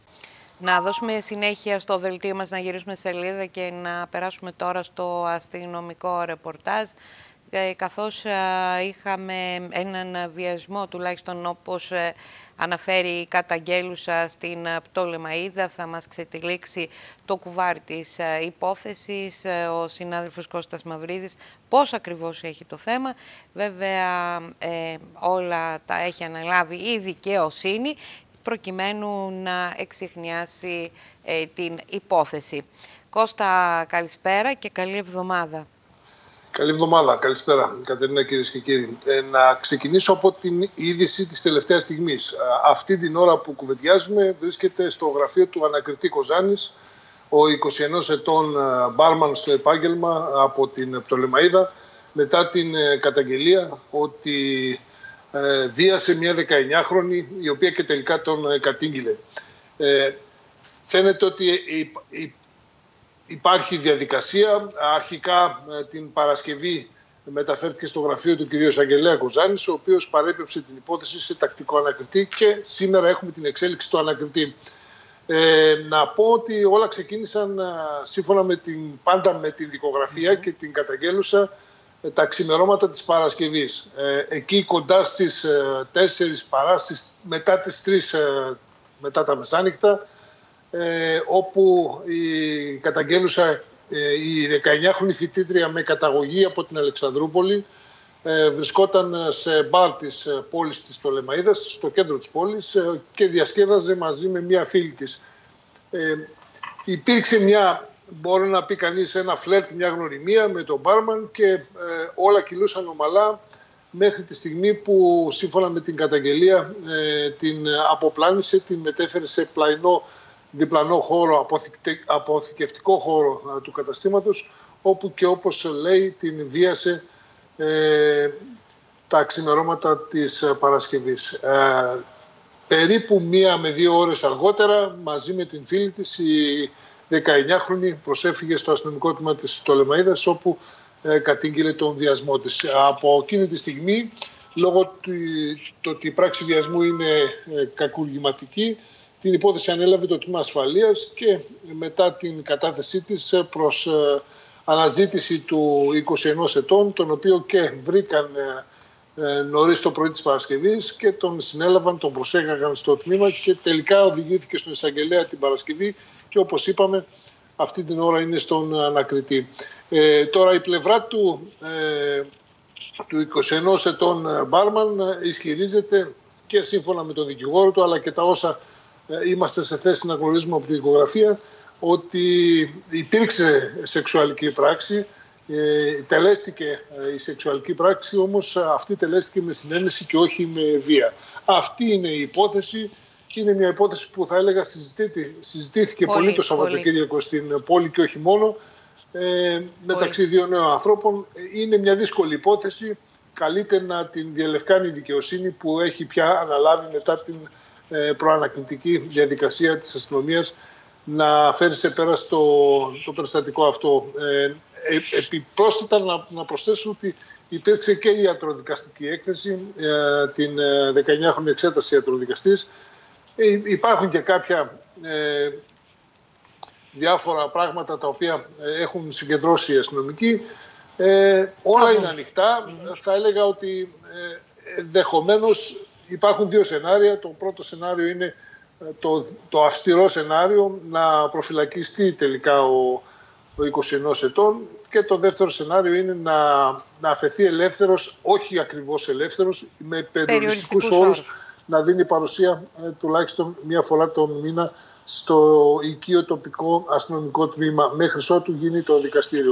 Να δώσουμε συνέχεια στο δελτίο μας, να γυρίσουμε σελίδα και να περάσουμε τώρα στο αστυνομικό ρεπορτάζ. Καθώς είχαμε έναν βιασμό, τουλάχιστον όπως αναφέρει η καταγγέλουσα στην Πτολεμαΐδα, θα μας ξετυλίξει το κουβάρι της υπόθεσης ο συνάδελφος Κώστας Μαυρίδης, πώς ακριβώς έχει το θέμα. Βέβαια όλα τα έχει αναλάβει η δικαιοσύνη, προκειμένου να εξιχνιάσει την υπόθεση. Κώστα, καλησπέρα και καλή εβδομάδα. Καλή εβδομάδα, καλησπέρα Κατερίνα, κυρίες και κύριοι. Να ξεκινήσω από την είδηση της τελευταίας στιγμής. Αυτή την ώρα που κουβεντιάζουμε βρίσκεται στο γραφείο του ανακριτή Κοζάνης ο 21 ετών μπάρμαν στο επάγγελμα από την Πτολεμαΐδα, μετά την καταγγελία ότι βίασε μια 19χρονη, η οποία και τελικά τον κατήγγειλε. Φαίνεται ότι υπάρχει διαδικασία. Αρχικά την Παρασκευή μεταφέρθηκε στο γραφείο του κυρίου Εισαγγελέα Κοζάνης, ο οποίος παρέπεψε την υπόθεση σε τακτικό ανακριτή και σήμερα έχουμε την εξέλιξη του ανακριτή. Να πω ότι όλα ξεκίνησαν σύμφωνα πάντα με την δικογραφία και την καταγγέλουσα τα ξημερώματα της Παρασκευής. Εκεί κοντά στις 4 παρά μετά τις 3 μετά τα μεσάνυχτα, όπου η καταγγέλουσα, η 19χρονη φοιτήτρια με καταγωγή από την Αλεξανδρούπολη, βρισκόταν σε μπαρ της πόλης της Πτολεμαΐδας, στο κέντρο της πόλης, και διασκέδαζε μαζί με μία φίλη της. Υπήρξε μπορεί να πει κανείς, ένα φλερτ, μια γνωριμία με τον μπάρμαν και όλα κυλούσαν ομαλά μέχρι τη στιγμή που σύμφωνα με την καταγγελία την αποπλάνησε, την μετέφερε σε διπλανό χώρο, αποθηκευτικό χώρο του καταστήματος, όπου και όπως λέει την βίασε τα ξημερώματα της Παρασκευής. Περίπου 1 με 2 ώρες αργότερα, μαζί με την φίλη της, η 19χρονη προσέφυγε στο αστυνομικό τμήμα της Πτολεμαΐδας, όπου κατήγγειλε τον βιασμό της. Από εκείνη τη στιγμή, λόγω του ότι η πράξη βιασμού είναι κακουργηματική, την υπόθεση ανέλαβε το τμήμα ασφαλείας και μετά την κατάθεσή της προς αναζήτηση του 21 ετών, τον οποίο και βρήκαν νωρίς το πρωί της Παρασκευής και τον συνέλαβαν, τον προσέγαγαν στο τμήμα και τελικά οδηγήθηκε στον εισαγγελέα την Παρασκευή και όπως είπαμε αυτή την ώρα είναι στον ανακριτή. Τώρα η πλευρά του 21 ετών μπάρμαν ισχυρίζεται και σύμφωνα με τον δικηγόρο του, αλλά και τα όσα είμαστε σε θέση να γνωρίζουμε από τη δικογραφία, ότι υπήρξε σεξουαλική πράξη, τελέστηκε η σεξουαλική πράξη, όμως αυτή τελέστηκε με συνένεση και όχι με βία. Αυτή είναι η υπόθεση. Είναι μια υπόθεση που θα έλεγα συζητήθηκε πολύ το Σαββατοκύριακο στην πόλη και όχι μόνο, μεταξύ δύο νέων ανθρώπων. Είναι μια δύσκολη υπόθεση. Καλείται να την διαλευκάνει η δικαιοσύνη, που έχει πια αναλάβει μετά την προανακριτική διαδικασία της αστυνομίας να φέρει σε πέρα το περιστατικό αυτό. Επιπρόσθετα να προσθέσω ότι υπήρξε και η ιατροδικαστική έκθεση, την 19χρονη εξέταση ιατροδικαστής, Υπάρχουν και κάποια διάφορα πράγματα τα οποία έχουν συγκεντρώσει οι αστυνομικοί. Όλα είναι ανοιχτά. Θα έλεγα ότι ενδεχομένως υπάρχουν δύο σενάρια. Το πρώτο σενάριο είναι το αυστηρό σενάριο, να προφυλακιστεί τελικά ο 21 ετών, και το δεύτερο σενάριο είναι να αφαιθεί ελεύθερος, όχι ακριβώς ελεύθερος, με περιοριστικούς όρους, να δίνει παρουσία τουλάχιστον μία φορά τον μήνα στο οικείο τοπικό αστυνομικό τμήμα, μέχρι ότου γίνει το δικαστήριο.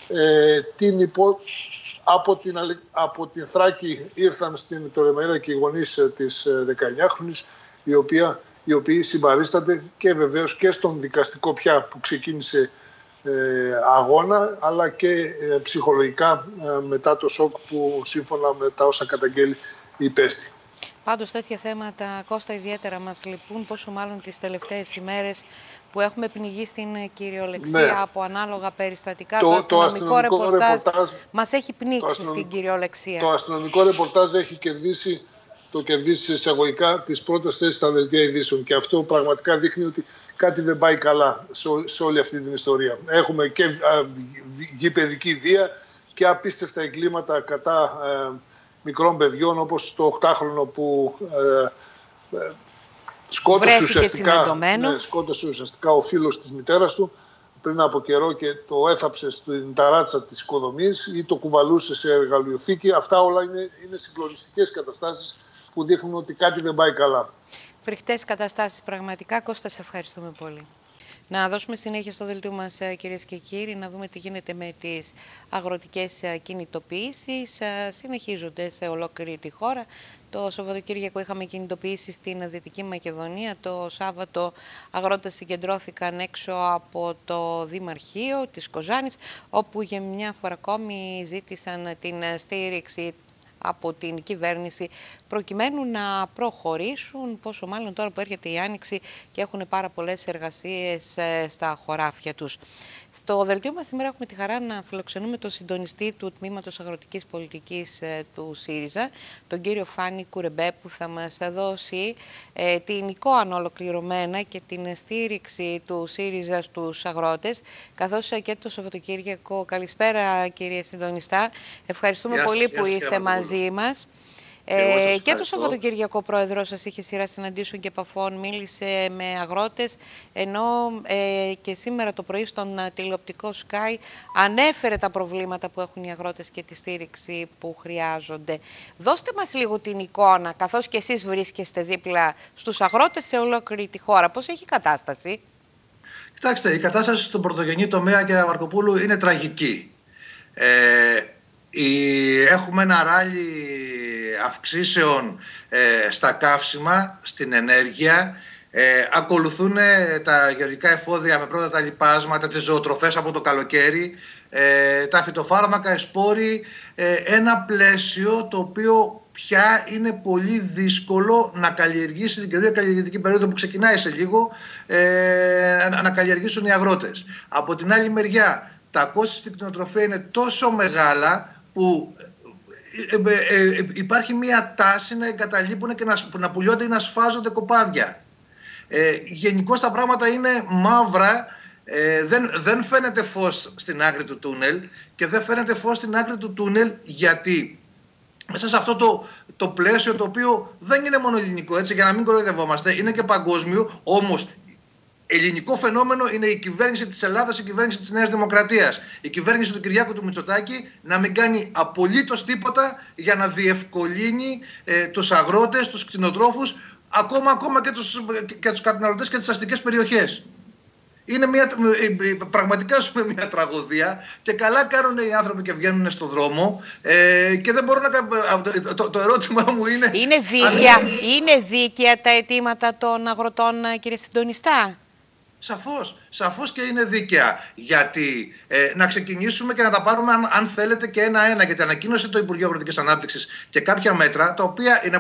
Από την Θράκη ήρθαν στην Πτολεμαΐδα και οι γονείς της 19χρονης, οι οποίοι συμπαρίστανται και βεβαίως και στον δικαστικό πια που ξεκίνησε αγώνα, αλλά και ψυχολογικά μετά το σοκ που σύμφωνα με τα όσα καταγγέλει υπέστη. Πάντως τέτοια θέματα, Κώστα, ιδιαίτερα μας λυπούν, πόσο μάλλον τις τελευταίες ημέρες που έχουμε πνιγεί στην κυριολεξία από ανάλογα περιστατικά. Το αστυνομικό ρεπορτάζ μας έχει πνίξει στην κυριολεξία. Το αστυνομικό ρεπορτάζ έχει κερδίσει εισαγωγικά τις πρώτες θέσεις στα δελτία ειδήσεων, και αυτό πραγματικά δείχνει ότι κάτι δεν πάει καλά σε όλη αυτή την ιστορία. Έχουμε και γηπαιδική βία και απίστευτα εγκλήματα κατά μικρών παιδιών, όπως το 8χρονο που σκότωσε ουσιαστικά ο φίλος της μητέρας του πριν από καιρό και το έθαψε στην ταράτσα της οικοδομής, ή το κουβαλούσε σε εργαλειοθήκη. Αυτά όλα είναι συγκλονιστικές καταστάσεις που δείχνουν ότι κάτι δεν πάει καλά. Φρικτές καταστάσεις πραγματικά. Κώστα, σε ευχαριστούμε πολύ. Να δώσουμε συνέχεια στο δελτίο μας, κυρίες και κύριοι, να δούμε τι γίνεται με τις αγροτικές κινητοποιήσεις. Συνεχίζονται σε ολόκληρη τη χώρα. Το Σαββατοκύριακο είχαμε κινητοποιήσεις στην Δυτική Μακεδονία. Το Σάββατο αγρότες συγκεντρώθηκαν έξω από το Δημαρχείο της Κοζάνης, όπου για μια φορά ακόμη ζήτησαν την στήριξη από την κυβέρνηση προκειμένου να προχωρήσουν, πόσο μάλλον τώρα που έρχεται η Άνοιξη και έχουν πάρα πολλές εργασίες στα χωράφια τους. Στο δελτίο μας σήμερα έχουμε τη χαρά να φιλοξενούμε τον συντονιστή του Τμήματος Αγροτικής Πολιτικής του ΣΥΡΙΖΑ, τον κύριο Φάνη Κουρεμπέ, που θα μας δώσει την εικόνα ολοκληρωμένα και την στήριξη του ΣΥΡΙΖΑ στους αγρότες, καθώς και το Σαββατοκύριακο. Καλησπέρα, κύριε συντονιστά. Ευχαριστούμε πολύ που είστε μαζί μας. Και το Σαββατοκύριακο ο πρόεδρος σας είχε σειρά συναντήσεων και επαφών, μίλησε με αγρότες, ενώ και σήμερα το πρωί στον τηλεοπτικό Sky ανέφερε τα προβλήματα που έχουν οι αγρότες και τη στήριξη που χρειάζονται. Δώστε μας λίγο την εικόνα, καθώς και εσείς βρίσκεστε δίπλα στους αγρότες σε ολόκληρη τη χώρα. Πώς έχει η κατάσταση? Κοιτάξτε, η κατάσταση στον πρωτογενή τομέα, κύριε Μαρκοπούλου, είναι τραγική. Έχουμε ένα ράλι αυξήσεων στα καύσιμα, στην ενέργεια. Ακολουθούν τα γεωργικά εφόδια με πρώτα τα λιπάσματα, τις ζωοτροφές από το καλοκαίρι, τα φυτοφάρμακα, οι σπόροι, ένα πλαίσιο το οποίο πια είναι πολύ δύσκολο να καλλιεργήσει την καινούργια καλλιεργητική περίοδο που ξεκινάει σε λίγο, να καλλιεργήσουν οι αγρότες. Από την άλλη μεριά, τα κόστη στην κτηνοτροφία είναι τόσο μεγάλα που υπάρχει μια τάση να εγκαταλείπουν και να πουλιώνται ή να σφάζονται κοπάδια. Γενικώς τα πράγματα είναι μαύρα, δεν φαίνεται φως στην άκρη του τούνελ, και δεν φαίνεται φως στην άκρη του τούνελ γιατί μέσα σε αυτό το πλαίσιο, το οποίο δεν είναι μόνο ελληνικό, έτσι, για να μην κοροϊδευόμαστε, είναι και παγκόσμιο, όμως ελληνικό φαινόμενο είναι η κυβέρνηση της Ελλάδας, η κυβέρνηση της Νέας Δημοκρατίας, η κυβέρνηση του Κυριάκου του Μητσοτάκη να μην κάνει απολύτως τίποτα για να διευκολύνει τους αγρότες, τους κτηνοτρόφους, ακόμα και τους καταναλωτές και τις αστικές περιοχές. Είναι πραγματικά μια τραγωδία, και καλά κάνουν οι άνθρωποι και βγαίνουν στον δρόμο, και δεν μπορώ να κάνω. Το ερώτημα μου είναι... Είναι δίκαια τα αιτήματα των αγροτών, κύριε συντονιστά? Σαφώς και είναι δίκαια. Γιατί να ξεκινήσουμε και να τα πάρουμε, αν θέλετε, και ένα-ένα. Γιατί ανακοίνωσε το Υπουργείο Αγροτικής Ανάπτυξης και κάποια μέτρα τα οποία είναι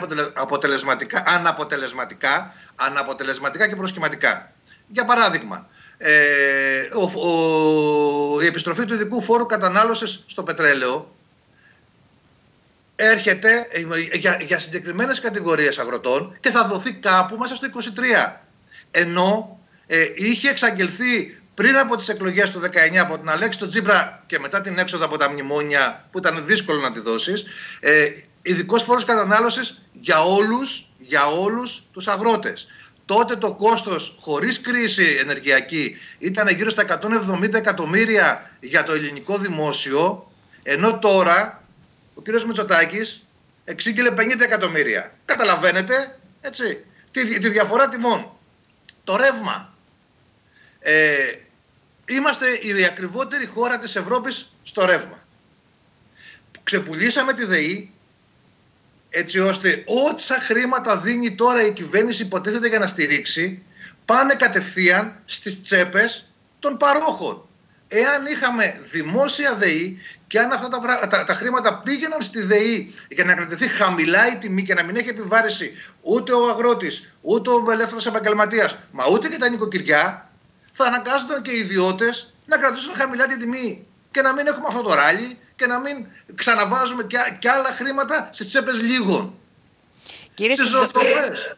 αναποτελεσματικά και προσχηματικά. Για παράδειγμα, η επιστροφή του ειδικού φόρου κατανάλωσης στο πετρέλαιο έρχεται για συγκεκριμένες κατηγορίες αγροτών και θα δοθεί κάπου μέσα στο 23. Ενώ είχε εξαγγελθεί πριν από τις εκλογές του 19 από την Αλέξη τον Τσίπρα και μετά την έξοδο από τα μνημόνια που ήταν δύσκολο να τη δώσεις, ειδικός φόρος κατανάλωσης για όλους τους αγρότες. Τότε το κόστος χωρίς κρίση ενεργειακή ήταν γύρω στα 170 εκατομμύρια για το ελληνικό δημόσιο, ενώ τώρα ο κ. Μητσοτάκης εξήγηλε 50 εκατομμύρια. Καταλαβαίνετε, έτσι, τη διαφορά τιμών. Το ρεύμα. Είμαστε η ακριβότερη χώρα της Ευρώπης στο ρεύμα. Ξεπουλήσαμε τη ΔΕΗ, έτσι ώστε όσα χρήματα δίνει τώρα η κυβέρνηση υποτίθεται για να στηρίξει, πάνε κατευθείαν στις τσέπες των παρόχων. Εάν είχαμε δημόσια ΔΕΗ και αν αυτά τα χρήματα πήγαιναν στη ΔΕΗ για να κρατηθεί χαμηλά η τιμή και να μην έχει επιβάρηση ούτε ο αγρότης, ούτε ο ελεύθερος επαγγελματίας, μα ούτε και τα νοικοκυριά, θα αναγκάζονταν και οι ιδιώτες να κρατήσουν χαμηλά την τιμή και να μην έχουμε αυτό το ράλι και να μην ξαναβάζουμε και άλλα χρήματα στις τσέπες λίγων. Στις ζωοτροφές.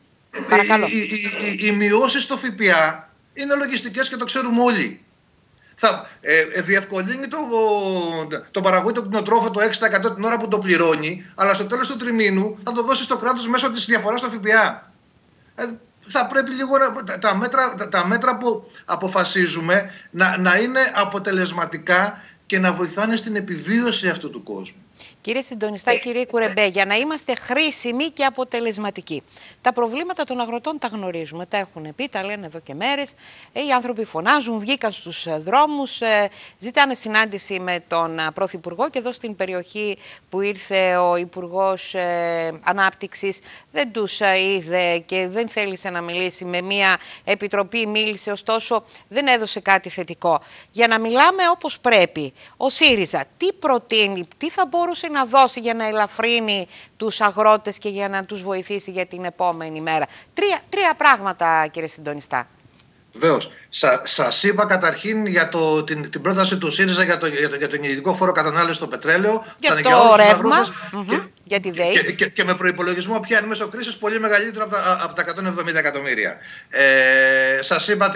Οι μειώσεις στο ΦΠΑ είναι λογιστικές και το ξέρουμε όλοι. Θα διευκολύνει τον παραγωγή του κτηνοτρόφου το 6% την ώρα που το πληρώνει, αλλά στο τέλος του τριμήνου θα το δώσει στο κράτος μέσω της διαφοράς στο ΦΠΑ. Θα πρέπει λίγο τα μέτρα που αποφασίζουμε να είναι αποτελεσματικά και να βοηθάνε στην επιβίωση αυτού του κόσμου. Κύριε συντονιστά, κύριε Κουρεμπέ, για να είμαστε χρήσιμοι και αποτελεσματικοί. Τα προβλήματα των αγροτών τα γνωρίζουμε, τα έχουν πει, τα λένε εδώ και μέρες. Οι άνθρωποι φωνάζουν, βγήκαν στους δρόμους, ζητάνε συνάντηση με τον Πρωθυπουργό και εδώ στην περιοχή που ήρθε ο Υπουργός Ανάπτυξης δεν τους είδε και δεν θέλησε να μιλήσει. Με μια επιτροπή μίλησε, ωστόσο δεν έδωσε κάτι θετικό. Για να μιλάμε όπως πρέπει, ο ΣΥΡΙΖΑ τι προτείνει, τι θα μπορούσε να δώσει για να ελαφρύνει τους αγρότες και για να τους βοηθήσει για την επόμενη μέρα? Τρία πράγματα, κύριε συντονιστά. Βεβαίως. Σας είπα καταρχήν για την πρόταση του ΣΥΡΙΖΑ για τον ειδικό φόρο κατανάλωση στο πετρέλαιο. Για το ρεύμα, για τη ΔΕΗ. Και με προϋπολογισμό πια εν μέσω κρίσης πολύ μεγαλύτερο από τα 170 εκατομμύρια. Σας είπα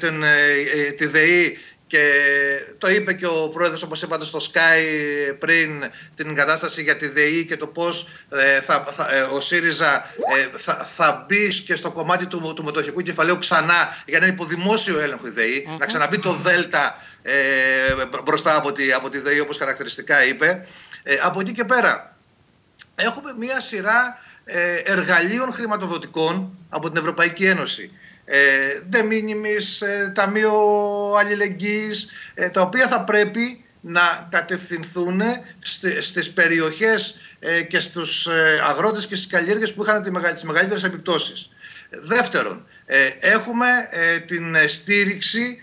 τη ΔΕΗ και το είπε και ο πρόεδρος, όπως είπατε, στο Sky πριν, την κατάσταση για τη ΔΕΗ και το πώς ο ΣΥΡΙΖΑ θα μπει και στο κομμάτι του μετοχικού κεφαλαίου ξανά για να είναι υποδημόσιο έλεγχο η ΔΕΗ, να ξαναμπεί το ΔΕΛΤΑ μπροστά από τη ΔΕΗ, όπως χαρακτηριστικά είπε. Από εκεί και πέρα έχουμε μία σειρά εργαλείων χρηματοδοτικών από την Ευρωπαϊκή Ένωση. De minimis, Ταμείο Αλληλεγγύης, τα οποία θα πρέπει να κατευθυνθούν στις περιοχές και στους αγρότες και στις καλλιέργειες που είχαν τις μεγαλύτερες επιπτώσεις. Δεύτερον, έχουμε την στήριξη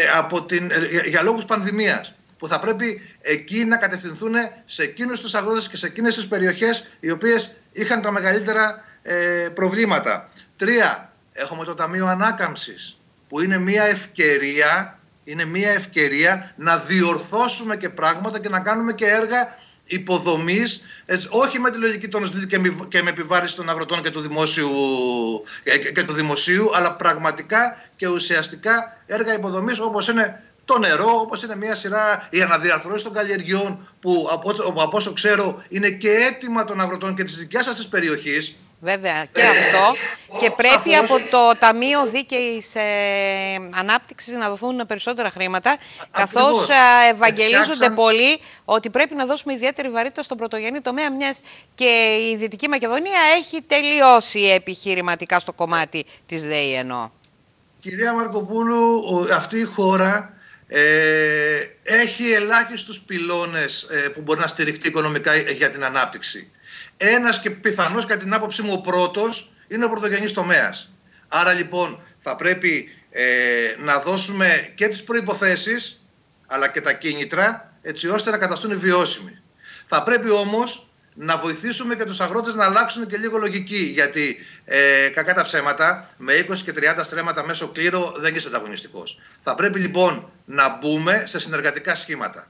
για λόγους πανδημίας, που θα πρέπει εκεί να κατευθυνθούν σε εκείνους τους αγρότες και σε εκείνες τις περιοχές οι οποίες είχαν τα μεγαλύτερα προβλήματα. Τρία, έχουμε το Ταμείο Ανάκαμψης, που είναι μια ευκαιρία να διορθώσουμε και πράγματα και να κάνουμε και έργα υποδομής, όχι με τη λογική των ΣΔΙΤ και με επιβάρηση των αγροτών και του δημοσίου, αλλά πραγματικά και ουσιαστικά έργα υποδομής, όπως είναι το νερό, όπως είναι μια σειρά η αναδιαρθρώση των καλλιεργειών, που από όσο ξέρω είναι και αίτημα των αγροτών και της δικιάς σας της περιοχής. Βέβαια και αυτό, και πρέπει από το Ταμείο Δίκαιης Ανάπτυξης να δοθούν περισσότερα χρήματα, καθώς ευαγγελίζονται πολλοί ότι πρέπει να δώσουμε ιδιαίτερη βαρύτητα στον πρωτογενή τομέα, μιας και η Δυτική Μακεδονία έχει τελειώσει επιχειρηματικά στο κομμάτι της ΔΕΗ εννοώ. Κυρία Μαρκοπούλου, αυτή η χώρα έχει ελάχιστους πυλώνες που μπορεί να στηριχτεί οικονομικά για την ανάπτυξη. Ένας και πιθανώς, κατά την άποψή μου, ο πρώτος είναι ο πρωτογενής τομέας. Άρα λοιπόν θα πρέπει να δώσουμε και τις προϋποθέσεις αλλά και τα κίνητρα, έτσι ώστε να καταστούν βιώσιμοι. Θα πρέπει όμως να βοηθήσουμε και τους αγρότες να αλλάξουν και λίγο λογική, γιατί κακά τα ψέματα, με 20 και 30 στρέμματα μέσω κλήρο δεν είσαι ανταγωνιστικός. Θα πρέπει λοιπόν να μπούμε σε συνεργατικά σχήματα.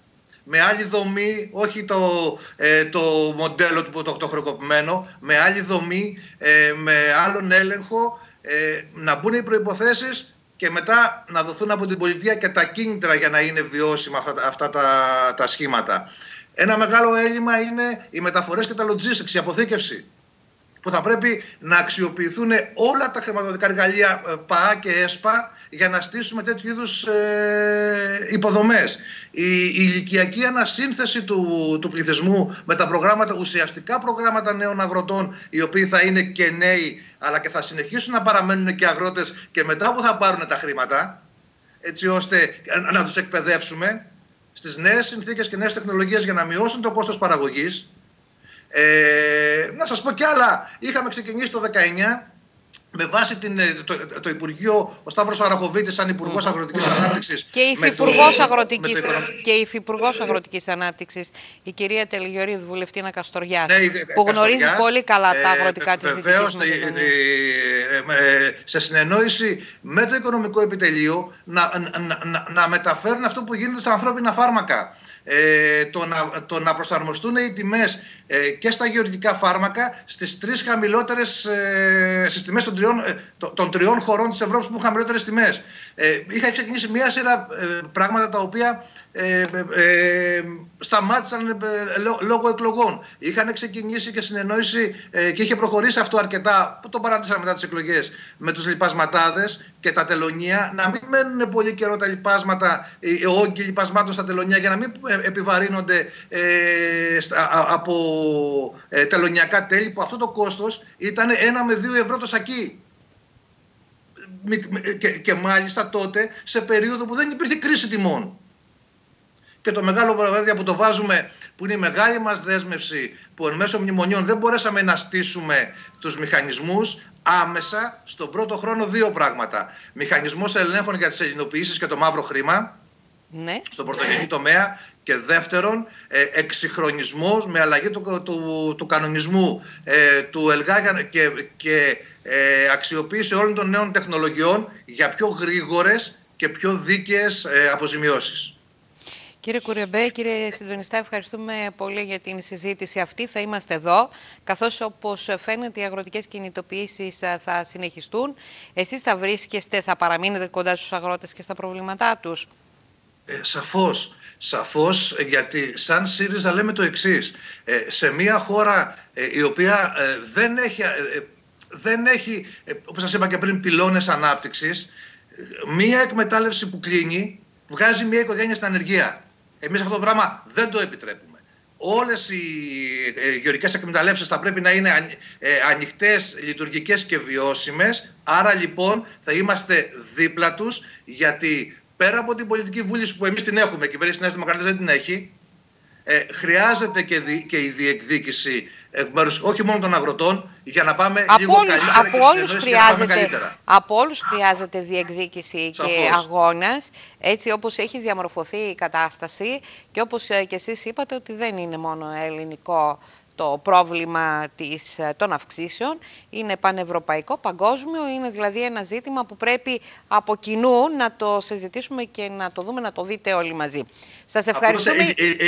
με άλλη δομή, όχι το μοντέλο του το χρεοκοπημένο, με άλλη δομή, με άλλον έλεγχο, να μπουν οι προϋποθέσεις και μετά να δοθούν από την πολιτεία και τα κίνητρα για να είναι βιώσιμα αυτά τα σχήματα. Ένα μεγάλο έλλειμμα είναι οι μεταφορές και τα logistics, η αποθήκευση, που θα πρέπει να αξιοποιηθούν όλα τα χρηματοδοτικά εργαλεία ΠΑΑ και ΕΣΠΑ για να στήσουμε τέτοιου είδους υποδομές. Η ηλικιακή ανασύνθεση του πληθυσμού με τα προγράμματα, ουσιαστικά προγράμματα νέων αγροτών, οι οποίοι θα είναι και νέοι, αλλά και θα συνεχίσουν να παραμένουν και αγρότες και μετά που θα πάρουν τα χρήματα, έτσι ώστε να τους εκπαιδεύσουμε στις νέες συνθήκες και νέες τεχνολογίες για να μειώσουν το κόστος παραγωγής. Να σας πω κι άλλα. Είχαμε ξεκινήσει το 19 με βάση το Υπουργείο, ο Σταύρος Αραχοβίτης σαν Υπουργός Αγροτικής Ανάπτυξης και η Υφυπουργός Αγροτικής Ανάπτυξης, η κυρία Τελιγιορίδου, βουλευτήνα Καστοριάς, που γνωρίζει πολύ καλά τα αγροτικά της Δυτικής Μακεδονίας. Σε συνεννόηση με το Οικονομικό Επιτελείο να μεταφέρουν αυτό που γίνεται στα ανθρώπινα φάρμακα. Το να προσαρμοστούν οι τιμές και στα γεωργικά φάρμακα στις τρεις χαμηλότερες, στις τιμές των τριών χωρών της Ευρώπης που έχουν χαμηλότερες τιμές. Είχα ξεκινήσει μια σειρά πράγματα τα οποία σταμάτησαν λόγω εκλογών. Είχαν ξεκινήσει και συνεννόηση και είχε προχωρήσει αυτό αρκετά, που το παράτησαν μετά τις εκλογές, με τους λιπασματάδες και τα τελωνία, να μην μένουν πολύ καιρό τα λιπάσματα, οι όγκοι λιπασμάτων στα τελωνία, για να μην επιβαρύνονται από τελωνιακά τέλη, που αυτό το κόστος ήταν 1 με 2 ευρώ το σακί. Και μάλιστα τότε σε περίοδο που δεν υπήρχε κρίση τιμών. Και το μεγάλο βέβαια που το βάζουμε, που είναι η μεγάλη μας δέσμευση, που εν μέσω μνημονίων δεν μπορέσαμε να στήσουμε τους μηχανισμούς άμεσα στον πρώτο χρόνο, 2 πράγματα. Μηχανισμός ελέγχων για τις ελληνοποιήσεις και το μαύρο χρήμα, ναι, στον πρωτογενή τομέα, και δεύτερον, εξυγχρονισμός με αλλαγή του κανονισμού του ΕΛΓΑ και αξιοποίηση όλων των νέων τεχνολογιών για πιο γρήγορες και πιο δίκαιες αποζημιώσεις. Κύριε Κουρεμπέ, κύριε συντονιστά, ευχαριστούμε πολύ για την συζήτηση αυτή. Θα είμαστε εδώ, καθώς όπως φαίνεται οι αγροτικές κινητοποιήσεις θα συνεχιστούν. Εσείς θα βρίσκεστε, θα παραμείνετε κοντά στους αγρότες και στα προβλήματά τους? Σαφώς, γιατί σαν ΣΥΡΙΖΑ λέμε το εξής. Σε μια χώρα η οποία δεν έχει, όπως σας είπα και πριν, πυλώνες ανάπτυξης, μια εκμετάλλευση που κλείνει βγάζει μια οικογένεια στην ανεργία. Εμείς αυτό το πράγμα δεν το επιτρέπουμε. Όλες οι γεωργικές εκμεταλλεύσεις θα πρέπει να είναι ανοιχτές, λειτουργικές και βιώσιμες. Άρα λοιπόν θα είμαστε δίπλα τους, γιατί πέρα από την πολιτική βούληση που εμείς την έχουμε, η κυβέρνηση της Νέας Δημοκρατίας δεν την έχει, χρειάζεται και η διεκδίκηση εκ μέρους όχι μόνο των αγροτών, για να πάμε λίγο καλύτερα. Από όλους χρειάζεται διεκδίκηση. Σαφώς. Και αγώνας, έτσι όπως έχει διαμορφωθεί η κατάσταση και όπως και εσείς είπατε, ότι δεν είναι μόνο ελληνικό το πρόβλημα των αυξήσεων, είναι πανευρωπαϊκό, παγκόσμιο, είναι δηλαδή ένα ζήτημα που πρέπει από κοινού να το συζητήσουμε και να το δούμε, να το δείτε όλοι μαζί. Σας ευχαριστούμε.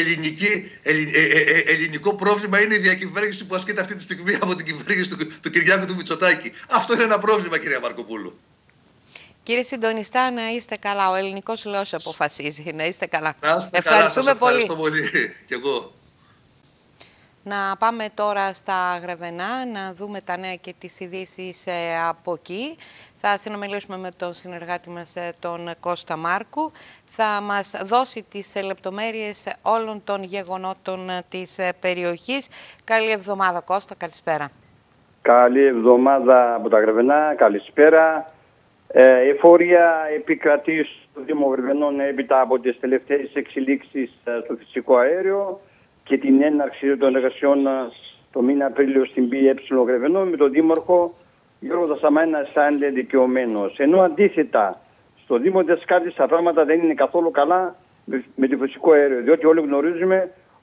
Ελληνικό πρόβλημα είναι η διακυβέρνηση που ασκείται αυτή τη στιγμή από την κυβέρνηση του Κυριάκου του Μητσοτάκη. Αυτό είναι ένα πρόβλημα, κυρία Μαρκοπούλου. Κύριε συντονιστά, να είστε καλά. Ο ελληνικός λαός αποφασίζει. Να είστε καλά. Ευχαριστούμε πολύ. Ευχαριστώ πολύ και εγώ. Να πάμε τώρα στα Γρεβενά, να δούμε τα νέα και τις ειδήσεις από εκεί. Θα συνομιλήσουμε με τον συνεργάτη μας, τον Κώστα Μάρκου. Θα μας δώσει τις λεπτομέρειες όλων των γεγονότων της περιοχής. Καλή εβδομάδα, Κώστα. Καλησπέρα. Καλή εβδομάδα από τα Γρεβενά. Καλησπέρα. Εφορία επικρατεί στο Δήμο Γρεβενών έπειτα από τις τελευταίες εξελίξεις στο φυσικό αέριο και την έναρξη των εργασιών το μήνα Απρίλιο στην ΠΕ Γρεβενών με τον Δήμαρχο Γιώργο Δασαμάνα σαν δικαιωμένος. Ενώ αντίθετα στο Δήμο της Κάρτης τα πράγματα δεν είναι καθόλου καλά με το φυσικό αέριο, διότι όλοι γνωρίζουμε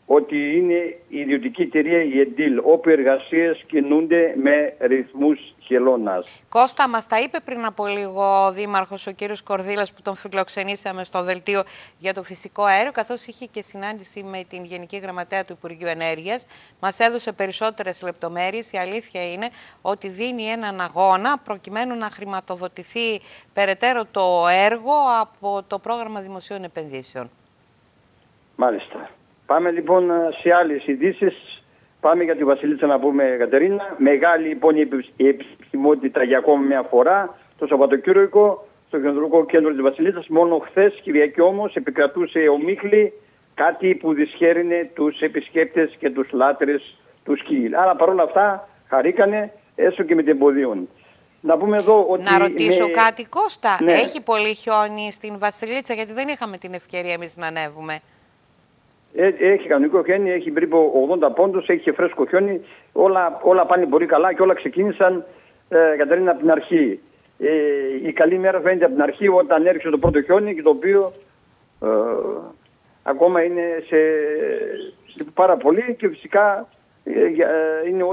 ότι είναι η ιδιωτική εταιρεία η ΕΝΤΙΛ, όπου οι εργασίες κινούνται με ρυθμούς χελώνας. Κώστα, μας τα είπε πριν από λίγο ο Δήμαρχος, ο κύριος Κορδίλας, που τον φιλοξενήσαμε στο δελτίο για το φυσικό αέριο, καθώς είχε και συνάντηση με την Γενική Γραμματέα του Υπουργείου Ενέργειας. Μας έδωσε περισσότερες λεπτομέρειες. Η αλήθεια είναι ότι δίνει έναν αγώνα προκειμένου να χρηματοδοτηθεί περαιτέρω το έργο από το πρόγραμμα δημοσίων επενδύσεων. Μάλιστα. Πάμε λοιπόν σε άλλες ειδήσεις. Πάμε για τη Βασιλίτσα να πούμε, Κατερίνα. Μεγάλη λοιπόν η επιστημότητα για ακόμη μια φορά το Σαββατοκύριακο στο Χιονδρικό Κέντρο της Βασιλίτσας. Μόνο χθες, Κυριακή όμως, επικρατούσε ομίχλη, κάτι που δυσχέρινε τους επισκέπτες και τους λάτρες του σκι. Άρα παρόλα αυτά χαρήκανε, έστω και με την εμποδίων. Να πούμε εδώ ότι... Να ρωτήσω κάτι, Κώστα. Ναι. Έχει πολύ χιόνι στην Βασιλίτσα, γιατί δεν είχαμε την ευκαιρία εμείς να ανέβουμε. Έχει κανονικό χιόνι, έχει περίπου 80 πόντους, έχει και φρέσκο χιόνι. Όλα πάνε πολύ καλά και όλα ξεκίνησαν, Κατερίνα, από την αρχή. Η καλή μέρα φαίνεται από την αρχή, όταν έριξε το πρώτο χιόνι, και το οποίο ακόμα είναι σε πάρα πολύ, και φυσικά είναι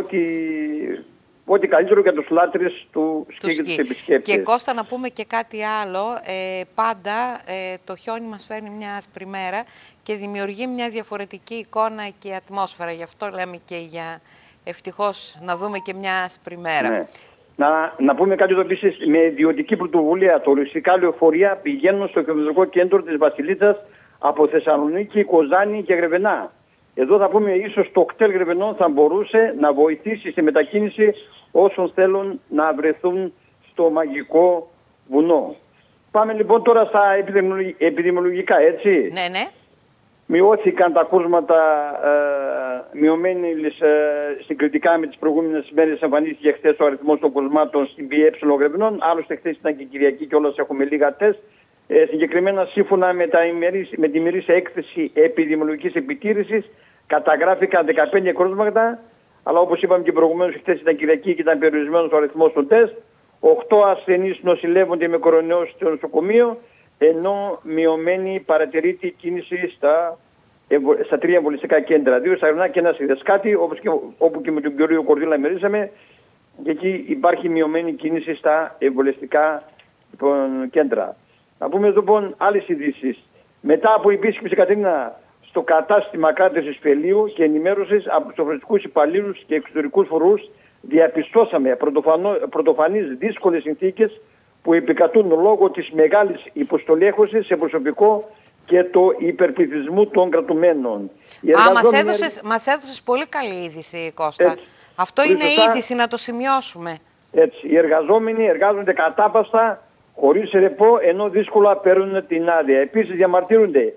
ό,τι καλύτερο για τους λάτρες του σκι και τους επισκέπτες. Και Κώστα, να πούμε και κάτι άλλο. Πάντα το χιόνι μας φέρνει μια άσπρη μέρα και δημιουργεί μια διαφορετική εικόνα και ατμόσφαιρα. Γι' αυτό λέμε και για ευτυχώς να δούμε και μια άσπρη μέρα. Ναι. Να πούμε κάτι εδώ επίσης. Με ιδιωτική πρωτοβουλία, τουριστικά λεωφορεία πηγαίνουν στο Χιονδρικό Κέντρο της Βασιλίτσας από Θεσσαλονίκη, Κοζάνη και Γρεβενά. Εδώ θα πούμε ίσως το κτέλ Γρεβενών θα μπορούσε να βοηθήσει στη μετακίνηση όσων θέλουν να βρεθούν στο μαγικό βουνό. Πάμε λοιπόν τώρα στα επιδημιολογικά, έτσι. Ναι, ναι. Μειώθηκαν τα κρούσματα, μειωμένοι συγκριτικά με τις προηγούμενες μέρες. Εμφανίστηκε χθες ο αριθμός των κρούσματων στην ΠΕ Γρεβενών. Άλλωστε χθες ήταν και Κυριακή και όλας έχουμε λίγα τεστ. Συγκεκριμένα, σύμφωνα με τη ημερήσια έκθεση επιδημιολογικής επιτήρησης, καταγράφηκαν 15 κρούσματα, αλλά όπως είπαμε και προηγουμένως, χθες ήταν Κυριακή και ήταν περιορισμένος ο αριθμός των τεστ. 8 ασθενείς νοσηλεύονται με κορονοϊό στο νοσοκομείο, ενώ μειωμένη παρατηρείται η κίνηση στα 3 εμβολιαστικά κέντρα. 2 στα Γρεβενά και 1 στη Δεσκάτη, όπου και με τον κύριο Κορδίλα μιλήσαμε, και εκεί υπάρχει μειωμένη κίνηση στα εμβολιαστικά κέντρα. Να πούμε λοιπόν άλλες ειδήσεις. Μετά από επίσκεψη, Κατερίνα, στο κατάστημα κράτησης Πελίου και ενημέρωσης από τους σοφρονιστικούς υπαλλήλους και εξωτερικούς φορούς, διαπιστώσαμε πρωτοφανείς δύσκολες συνθήκες που επικρατούν λόγω της μεγάλης υποστολέχωσης σε προσωπικό και του υπερπληθυσμού των κρατουμένων. Μας έδωσες πολύ καλή είδηση, Κώστα. Έτσι, αυτό είναι είδηση, να το σημειώσουμε. Έτσι, οι εργαζόμενοι εργάζονται κατάπαυστα, χωρίς ρεπό, ενώ δύσκολα παίρνουν την άδεια. Επίσης διαμαρτύρονται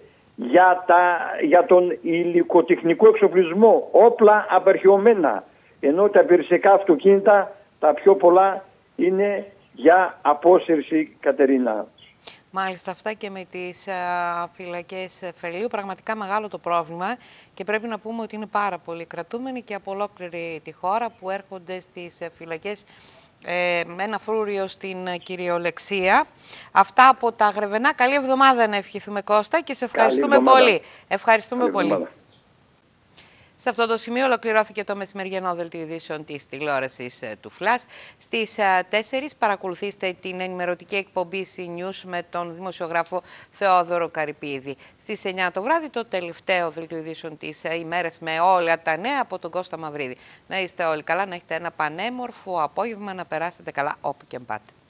για τον υλικοτεχνικό εξοπλισμό, όπλα απερχαιωμένα, ενώ τα υπηρεσιακά αυτοκίνητα τα πιο πολλά είναι για απόσυρση, Κατερίνα. Μάλιστα, αυτά και με τις φυλακές Φελίου. Πραγματικά μεγάλο το πρόβλημα και πρέπει να πούμε ότι είναι πάρα πολλοί κρατούμενοι και από ολόκληρη τη χώρα που έρχονται στις φυλακές με ένα φρούριο στην κυριολεξία. Αυτά από τα Γρεβενά. Καλή εβδομάδα να ευχηθούμε, Κώστα, και σε ευχαριστούμε πολύ. Ευχαριστούμε πολύ. Σε αυτό το σημείο ολοκληρώθηκε το μεσημεριανό δελτίο ειδήσεων της τηλεόρασης του Φλας. Στις 4 παρακολουθήστε την ενημερωτική εκπομπή C-News με τον δημοσιογράφο Θεόδωρο Καρυπίδη. Στις 9 το βράδυ το τελευταίο δελτίο ειδήσεων της ημέρας με όλα τα νέα από τον Κώστα Μαυρίδη. Να είστε όλοι καλά, να έχετε ένα πανέμορφο απόγευμα, να περάσετε καλά όπου και πάτε.